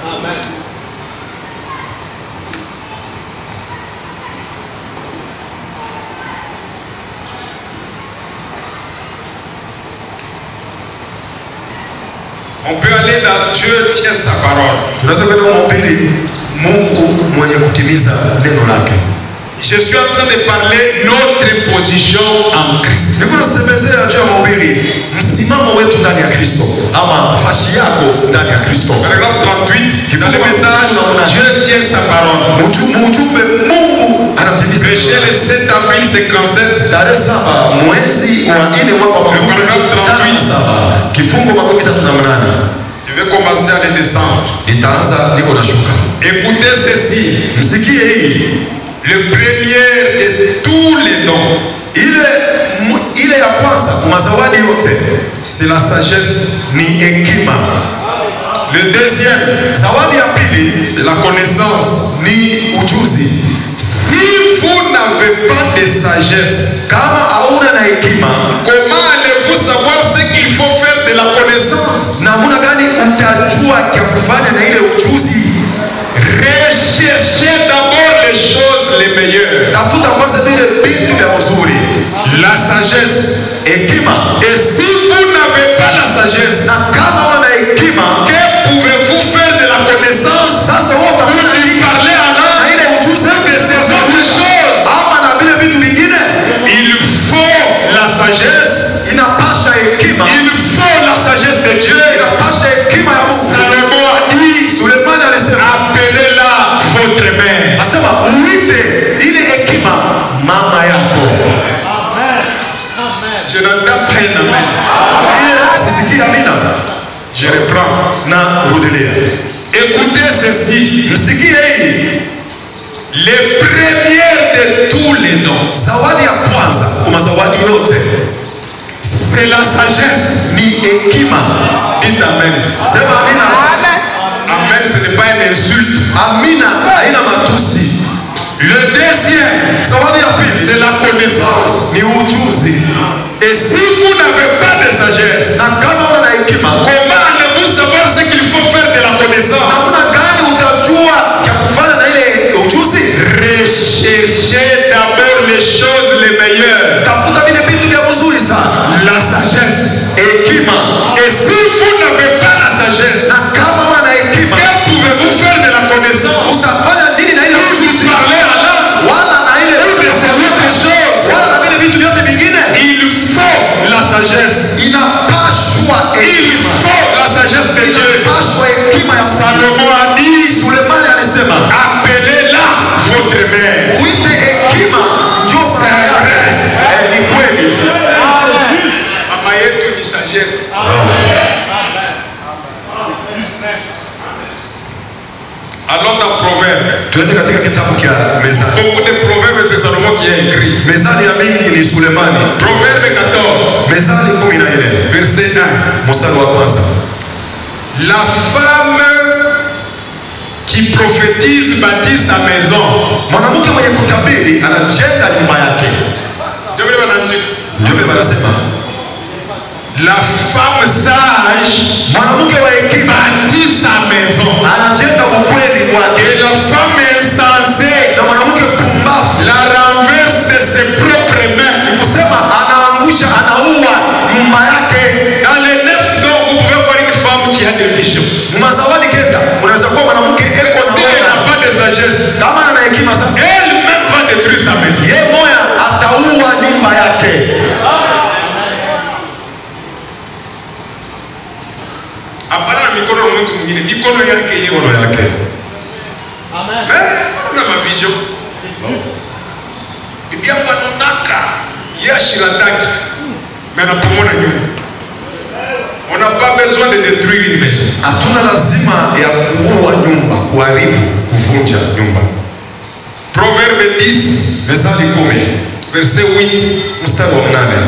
On peut aller dans Dieu tient sa parole. Tunaweza kwenda mhubiri Mungu mwenye kutimiza neno lake. Je suis en train de parler notre position en Christ. Niko nasemezea juu ya mhubiri msimamo wetu ndani ya Kristo ama fashi yako ndani ya Kristo. Paragraphe trente-huit, dans le message, Dieu tient sa parole. Ujumbe Mungu anatimiza. Prêché le sept avril cinquante-sept. Tarehe saba mwezi wa nne mwaka wa paragraphe trente-huit. Kifungo makumi tatu na mnane. Je vais commencer à les descendre. Nitaanza niko nashuka. Écoutez ceci. Msikie hii. Le premier de tous les dons, ile ile ya kwanza mazawadi yote, c'est la sagesse, ni hekima. Le deuxième, zawadi ya pili, c'est la connaissance, ni ujuzi. Si vous n'avez pas de sagesse, kama hauna na hekima, comment allez-vous savoir ce qu'il faut faire de la connaissance? Namuna gani utajua kia kufanya na ile ujuzi? Recherchez d'abord les choses les meilleures. Tafuta kwanza vile vitu vya uzuri. La sagesse, hekima. Et si vous n'avez pas la sagesse, na kama una hekima, que pouvez-vous faire de la connaissance? Sasa wewe utakuwa ni parler en langue na ile ujuzi de ces autres choses. Ama na vile vitu vingine. Il faut la sagesse. Inapasha hekima. Il faut la sagesse de Dieu. Inapasha hekima ya Mungu. Salomon a dit, Sulemani alisema, appelez-la votre mère. Asema uite ile hekima mama yako. Je n'entends pas un amen. Sisikia amina. Je reprends. Na rudilia. Écoutez ceci. Msikie hii. Les premières de tous les dons. Zawadi ya kwanza kwa zawadi yote. c'est la sagesse. Ni hekima. Dites amen. Sema amina. Amen, ce n'est pas une insulte. Amina haina matusi. Le deuxième, c'est la connaissance. Ni ujuzi. Et si vous n'avez pas de sagesse, na kama una hekima, comment allez-vous savoir ce qu'il faut faire de la connaissance? namna gani utajua ya kufanya na ile ujuzi? Recherchez d'abord les choses les meilleures. Tafuta vile vitu vya mzuri sana. La sagesse. Hekima. Et si vous n'avez pas la sagesse, na kama una hekima, que pouvez-vous faire de la connaissance? utafanya nini na ile ujuzi? Parler à l'âme. Wala na ile de ces autres choses. Wala na vile vitu vyote vingine. Il faut la sagesse. Inapashwa Il hekima. faut la sagesse de Dieu. Inapashwa hekima ya Salomon a dit, Sulemani alisema, appelez-la votre mère. uite hekima ndio mama yake. Eh, ni kweli. Mama yetu ni sagesse. Allons dans Proverbe. Tuende katika kitabu cha Mezali. Beaucoup de proverbes, c'est Salomon qui a écrit. Mezali ya mingi ni Sulemani. Proverbe quatorze. Mezali kumi na nne. Verset un. Mstari wa kwanza. La femme qui prophétise bâtit sa maison. Mwanamke mwenye kutabiri anajenga nyumba yake. Ndio vile wanaandika. Ndio vile wanasema. La femme sage, mwanamke wa hekima, bâtit sa maison. anajenga ukweli wake. Et la femme insensée, na mwanamke pumbafu, la renverse de ses propres mains. Ni kusema anaangusha, anaua nyumba yake. Dans les neuf dons, vous pouvez voir une femme qui a des visions. Mazawadi kenda, unaweza kuwa mwanamke eko na si elle n'a pas de sagesse, kama ana hekima sasa, elle même va détruire sa maison. Yeye moya ataua nyumba yake. Hapana na mikono ya mtu mwingine, mikono yake yeye mikono yake. Amen. Eh, una mavision. Biblia wanonaka yashirataki. Mais anapomona nyumba. On n'a pas besoin de détruire une maison. Hatuna lazima ya kuua nyumba, kuharibu, kuvunja nyumba. Proverbe dix, Mezali kumi, verset huit, mstari wa nane.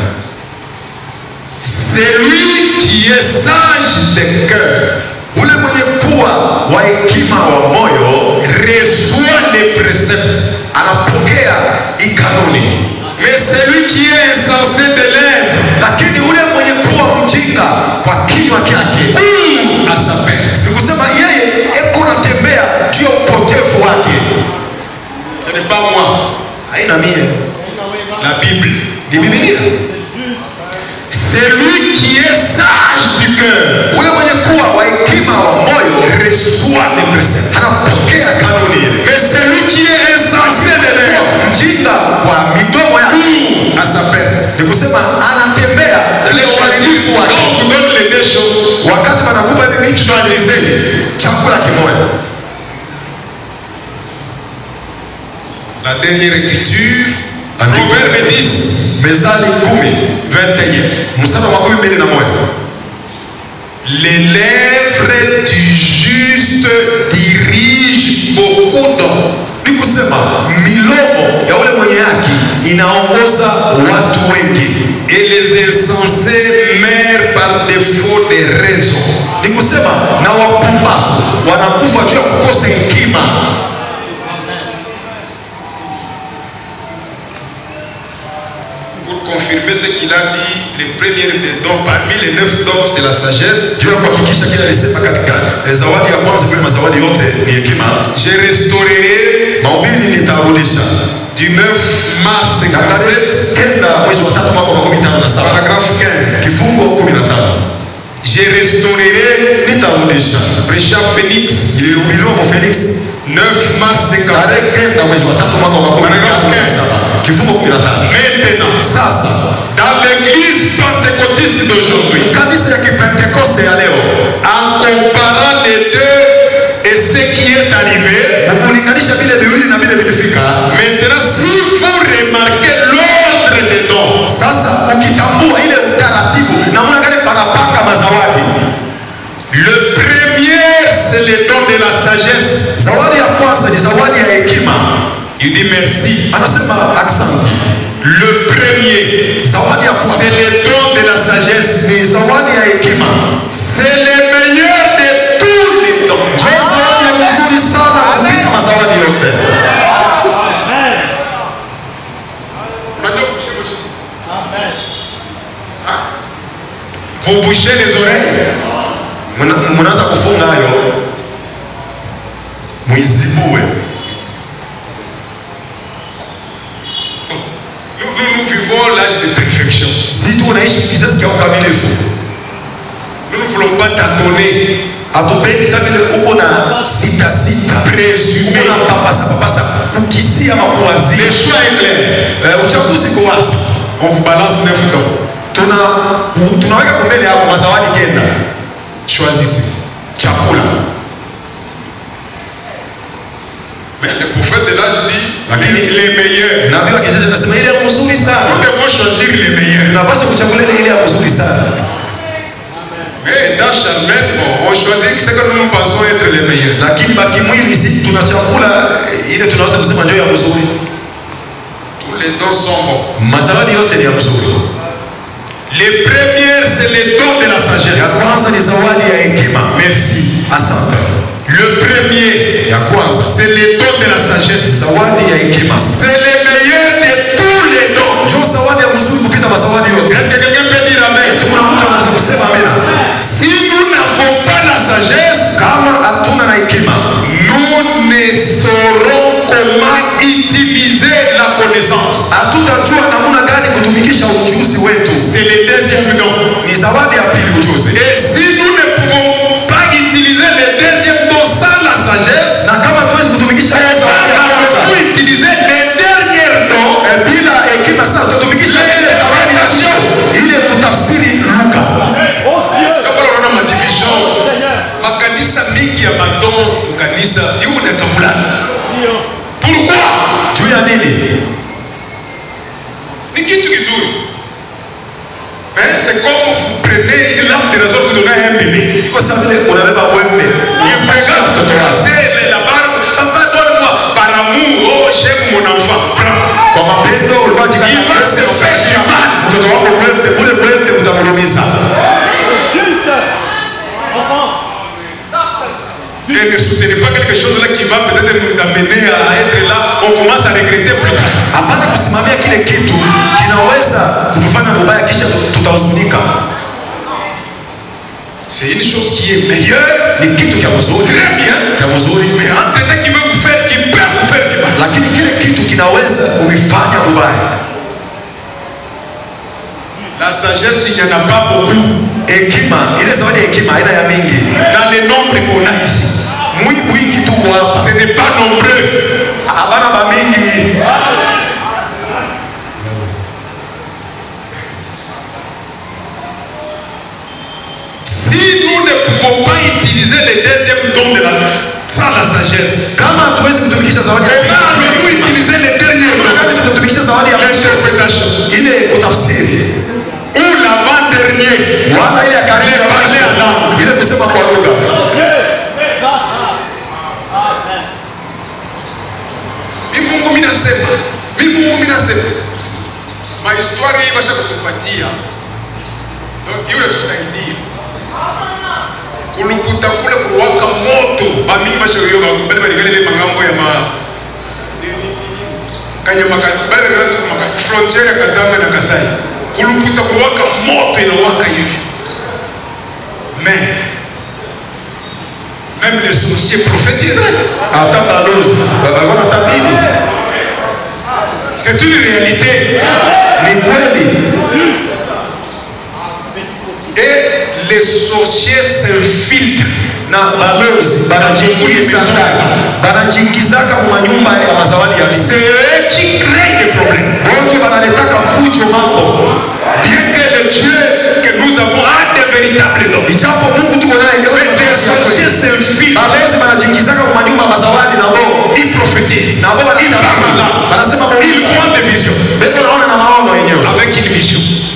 Celui qui est sage de cœur, ule mwenye kuwa wa hekima wa moyo, reçoit les préceptes, anapokea ikanuni. Mais celui qui est insensé de lèvres, lakini ule mwenye kuwa mjinga kwa kinywa chake, court à sa perte. Ni kusema yeye eko natembea ndio upotevu wake. Ce n'est pas moi, haina mie, la Bible. Ni Biblia. Celui qui est sage du cœur, ule mwenye kuwa wa hekima wa moyo, reçoit les préceptes, anapokea kanuni ile. Mais celui qui est insensé de lèvres, mjinga kwa midomo yake, court à sa perte. Ni kusema anatembea ile uharibifu wake. On vous donne les deux choses. Wakati wanakupa hivi vitu, choisissez chakula kimoja. La dernière écriture, Proverbe dix, Mezali kumi, vingt et un. mstari wa makumi mbili na moja. Les lèvres du juste dirigent beaucoup d'hommes. Ni kusema milomo ya ule mwenye haki inaongoza watu wengi. Et les insensés meurent par défaut de raison. Ni kusema na wapumbavu wanakufa juu ya kukosa hekima. Pour confirmer ce qu'il a dit, les premiers des dons, parmi les neuf dons, c'est la sagesse. Juu ya kuhakikisha kile alisema katika zawadi ya kwanza kwa mazawadi yote ni hekima. Je restaurerai mahubiri nitarudisha du neuf mars cinquante-sept kenda mwezi wa tatu mwaka wa makumi tano na saba paragraphe quinze kifungo kumi na tano. Je restaurerai nitarudisha Richard Phoenix ilihubiriwa kwa Phoenix neuf mars cinquante-sept kenda mwezi wa tatu mwaka wa makumi tano na saba kifungo kumi na tano. Maintenant, sasa dans l'église pentecôtiste d'aujourd'hui, kanisa ya Kipentekoste ya leo, en comparant les deux et ce qui est arrivé, kulinganisha vile viwili na vile vilifika. Maintenant, si vous remarquez l'ordre des dons, sasa ukitambua ile utaratibu namna gani panapanga mazawadi, le premier c'est le don de la sagesse. Zawadi ya kwanza ni zawadi ya hekima. Il dit merci. Anasema asante. Le premier zawadi ya kwanza c'est le don de la sagesse. Vous bouchez les oreilles. Mnaanza kufunga hayo. Muizibue. Nous, nous, nous vivons l'âge de perfection. Si tu unaishi kizazi cha ukamilifu. Nous ne voulons pas tâtonner. Atupendi sasa vile uko na sita sita Présumé. Uko na papasa papasa kukisia makuwazi. Le choix est clair. Eh, uchaguzi kwa wazi. On vous balance neuf dons. Tuna tunaweka mbele yako mazawadi kenda. Choisissez. Chakula. Mais le prophète de l'âge dit les, les meilleurs. Nabii wa kizazi anasema ile mzuri sana. Nous devons choisir les meilleurs. Tunapaswa kuchagua ile ile mzuri sana. Mais dans Charmel, bon, on choisit ce que nous pensons être les meilleurs. Lakini baki mwili si tunachakula ile tunaweza kusema ndio ya mzuri. Tous les dons sont bons. Mazawadi yote ni ya mzuri. Les premières c'est les dons de la sagesse. Ya kwanza ni zawadi ya hekima. Merci. Asante. Le premier, ya kwanza c'est les dons de la sagesse. Zawadi ya hekima. C'est le meilleur de tous les dons. Ndio zawadi ya mzuri kupita mazawadi yote. Est-ce que quelqu'un peut dire amen? Kuna mtu anaweza kusema amina. Si nous n'avons pas la sagesse, kama hatuna na hekima, nous ne saurons comment utiliser la connaissance. Hatutajua namna gani kutumikisha ujuzi wetu. C'est le deuxième don. Ni zawadi ya pili ujuzi. Et si nous ne pouvons pas utiliser le deuxième don sans la sagesse, na kama tuwezi kutumikisha ile zawadi ya kwanza, nous utiliser le dernier don bila hekima sana tutumikisha ile zawadi ya sio ile kutafsiri lugha. Makanisa mingi ya madon kanisa hiyo unatamulana. Pourquoi? Juu ya nini? Ni kitu kizuri. Mais c'est comme vous prenez une lampe de raison vous donnez un bébé. Kwa sababu unabeba wembe. Il regarde mtoto wake la barbe. Papa donne-moi par amour. Oh j'aime mon enfant. Prends. Kwa mapendo ulikuwa jika. Il va se faire du mal. Mtoto wako wembe ule wembe utamlumiza. Et ne soutenez pas quelque chose là qui va peut-être nous amener à être là, on commence à regretter plus tard. Hapana kusimamia kile kitu kinaweza kutufanya mubaya kisha tutahuzunika. C'est une chose qui est meilleure, ni kitu kia mzuri, très bien, kia mzuri, mais entre temps qui veut vous faire, qui peut vous faire du mal. Lakini kile kitu kinaweza kuifanya mubaya. La sagesse, il n'y en a pas beaucoup. Hekima, ile zawadi hekima haina ya mingi. Dans les nombres qu'on a ici, mwingi tu hapa. Ce n'est pas nombreux. Habana ba mingi. Si nous ne pouvons pas utiliser le deuxième don de la sans la sagesse, kama tuwezi kutumikisha zawadi ya pili, nous utiliser le dernier don, kama tutumikisha zawadi ya l'interprétation, ile kutafsiri ou l'avant-dernier, wala ile ya karibu ya parler à langue, ile kusema kwa lugha. Mungu mimi nasema, mimi Mungu mimi nasema. Ma histoire hii basha kutupatia. Donc yule tusaidie. Kulukuta kule kuwaka moto, ba mimi basha yoga mbele bali gale mangambo ya ma kanya makati bali gale tu makati frontiere ya Katanga na Kasai. Kulukuta kuwaka moto inawaka hivi. Mais même les sorciers prophétisaient. C'est une réalité. Et les sorciers s'infiltrent. C'est eux qui créent des problèmes. Bien que le Dieu que nous avons a de véritables dons. Les sorciers s'infiltrent. Ils prophétisent. Ils parlent là. Ils voient des visions. Avec une mission.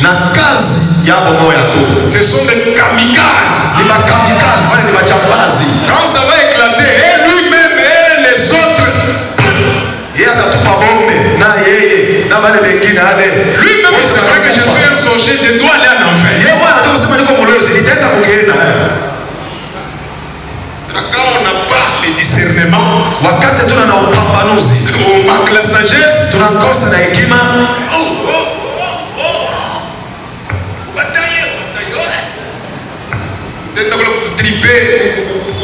Ce sont des kamikazes. Quand ça va éclater, et lui-même et les autres, lui-même il sait que je suis un sorcier, je dois aller en enfer. Quand on n'a pas le discernement, on manque la sagesse,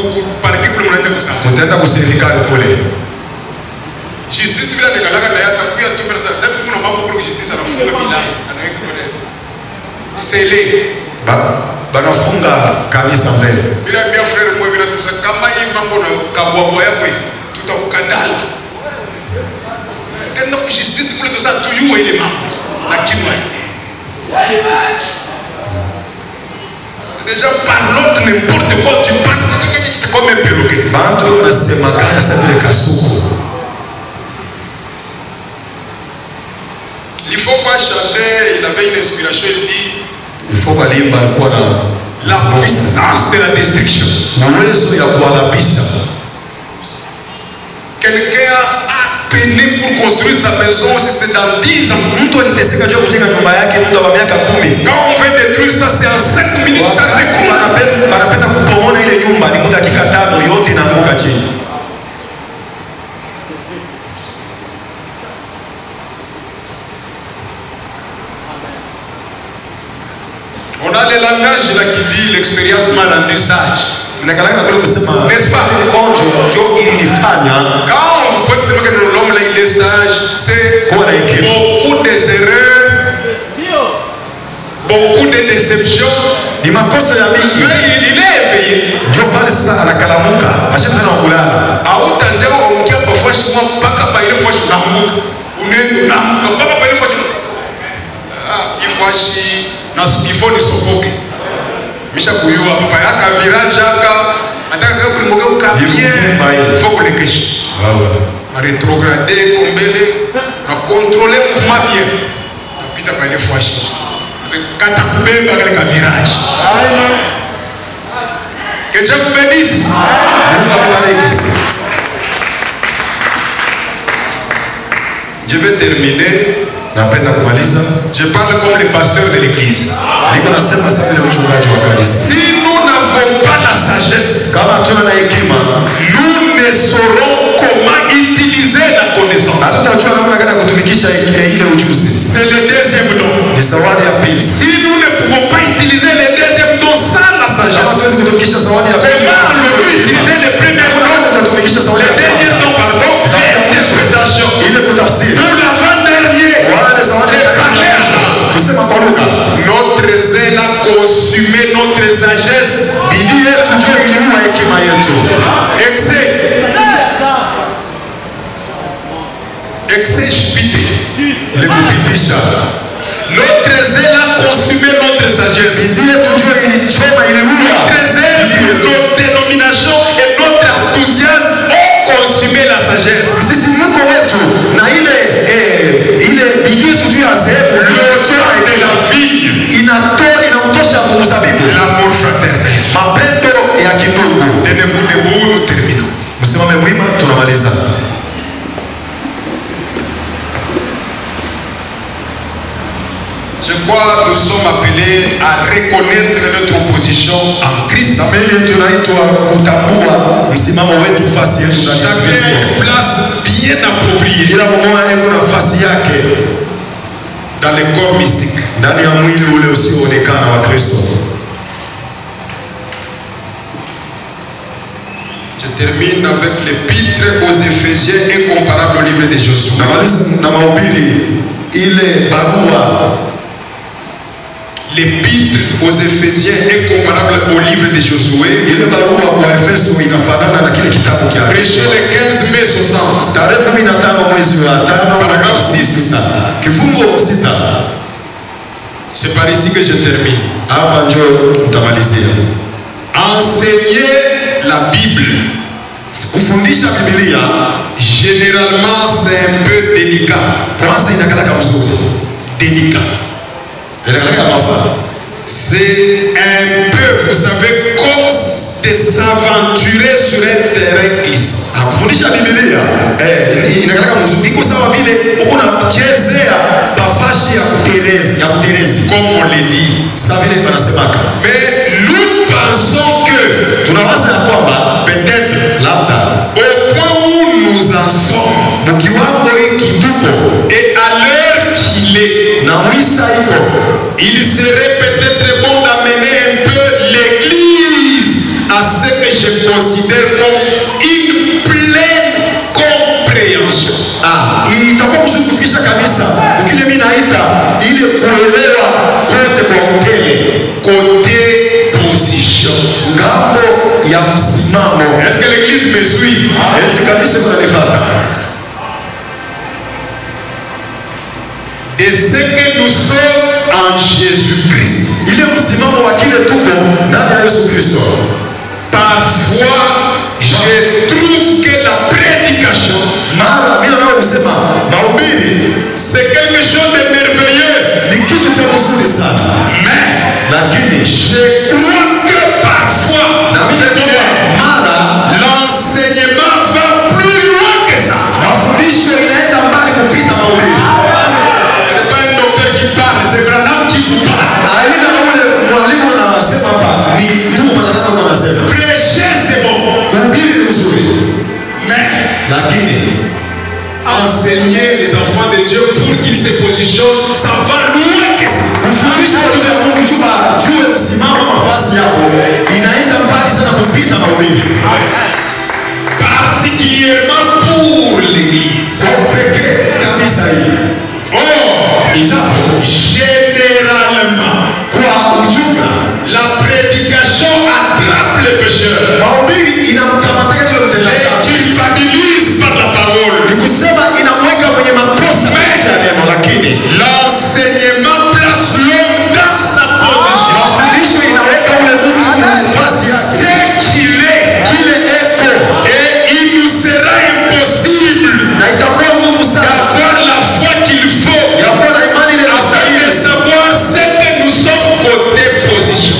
parking mnaenda kusema mtaenda kuserikali kule justice bila nikalaka na yata kuya tu pesa sababu kuna mambo kwa justice anafunga bila anaweka pale sele ba banafunga kanisa mbele bila bia frère mwe bila sasa kama hii mambo na kabwa yako tutakukatala tena kwa justice kule sasa tuyue ile mambo na kimwa déjà par l'autre n'importe quoi tu parles c'est comme un perroquet bantu wanasema kana sasa vile kasuku. Il faut pas chanter, il avait une inspiration, il dit il faut balimba alikuwa na la puissance de la destruction. Uwezo ya kualabisha. Quelqu'un a peiné pour construire sa maison, si c'est dans dix ans. Mtu aliteseka juu kujenga nyumba yake muda wa miaka kumi. Quand on veut détruire ça, c'est en cinq minutes, ça c'est cool. Wanapenda kupomona ile nyumba ni muda dakika tano yote inaanguka chini. On a le langage là qui dit l'expérience m'a rendu sage. N'est-ce pas? Quand on peut dire que l'homme là il est sage, c'est beaucoup d'erreurs, beaucoup de déceptions. Il est éveillé. Dieu parle ça à la calamuka. Achète un angulana. A autant de gens qui ont parfois chez moi, pas qu'à payer fois chez Namuk. On est Namuk, pas qu'à payer fois chez moi. Il faut acheter. Il faut les soboke. Misha kuyua papa yaka virage yaka ataka kumoga ukabie il faut que les cache. Wawa. Na rétrograder kombele na contrôler mouvement bien. Napita pa ile fwashi. Kata kubeba kale ka virage. Amen. Que Dieu vous bénisse. Je vais terminer. Je parle comme le pasteur de l'église. Si nous n'avons pas la sagesse, nous ne saurons comment utiliser la connaissance. C'est le deuxième don. Si nous ne pouvons pas utiliser le deuxième don sans la sagesse, comment allons-nous utiliser le premier don, le dernier don, pardon, l'interprétation. Pour l'avant-dernier, notre zèle a consumé notre sagesse. Excès. Excès chipité. Notre zèle a consumé notre sagesse. Notre zèle, notre dénomination et notre enthousiasme ont consumé la sagesse. De la vie, l'amour fraternel. Tenez-vous debout, nous terminons. Je crois que nous sommes appelés à reconnaître notre position en Christ. Chacun a une place bien appropriée dans le corps mystique. Je termine avec l'épître aux Éphésiens incomparable au livre de Josué. L'épître aux Éphésiens incomparable au livre de Josué. Prêché le quinze mai soixante. Paragraphe six. C'est par ici que je termine. Enseigner la Bible. Généralement c'est un peu délicat. Délicat. C'est un peu, vous savez, comme de s'aventurer sur un terrain glissant. Comme on l'a dit. Mais nous pensons que peut-être au point où nous en sommes et à l'heure qu'il est, il serait peut-être bon d'amener un peu l'église à ce que je considère Parfois, je trouve que la prédication, c'est quelque chose de merveilleux. Mais je crois que parfois, l'enseignement va plus loin que ça. Ce n'est pas un docteur qui parle, c'est Branham qui vous parle. Prêcher, c'est bon. Mais enseigner les enfants de Dieu pour qu'ils se positionnent, ça va loin que ça. Particulièrement pour l'église. Oh, généralement, la prédication attrape les pécheurs. Les culpabilise par la parole. Mais l'enseignement place l'homme dans sa position. C'est qu'il est. Et il nous sera impossible d'avoir la foi qu'il faut afin de savoir ce que nous sommes côté position.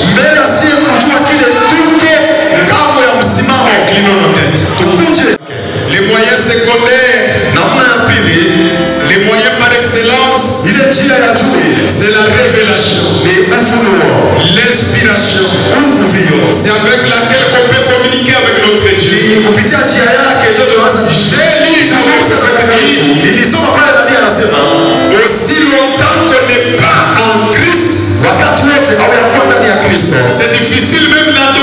Les moyens secondaires, les moyens par excellence, c'est la révélation, l'inspiration. C'est avec laquelle on peut communiquer avec notre Dieu. J'ai lu ça avec ce fait aussi longtemps qu'on n'est pas en Christ, c'est difficile même d'adorer.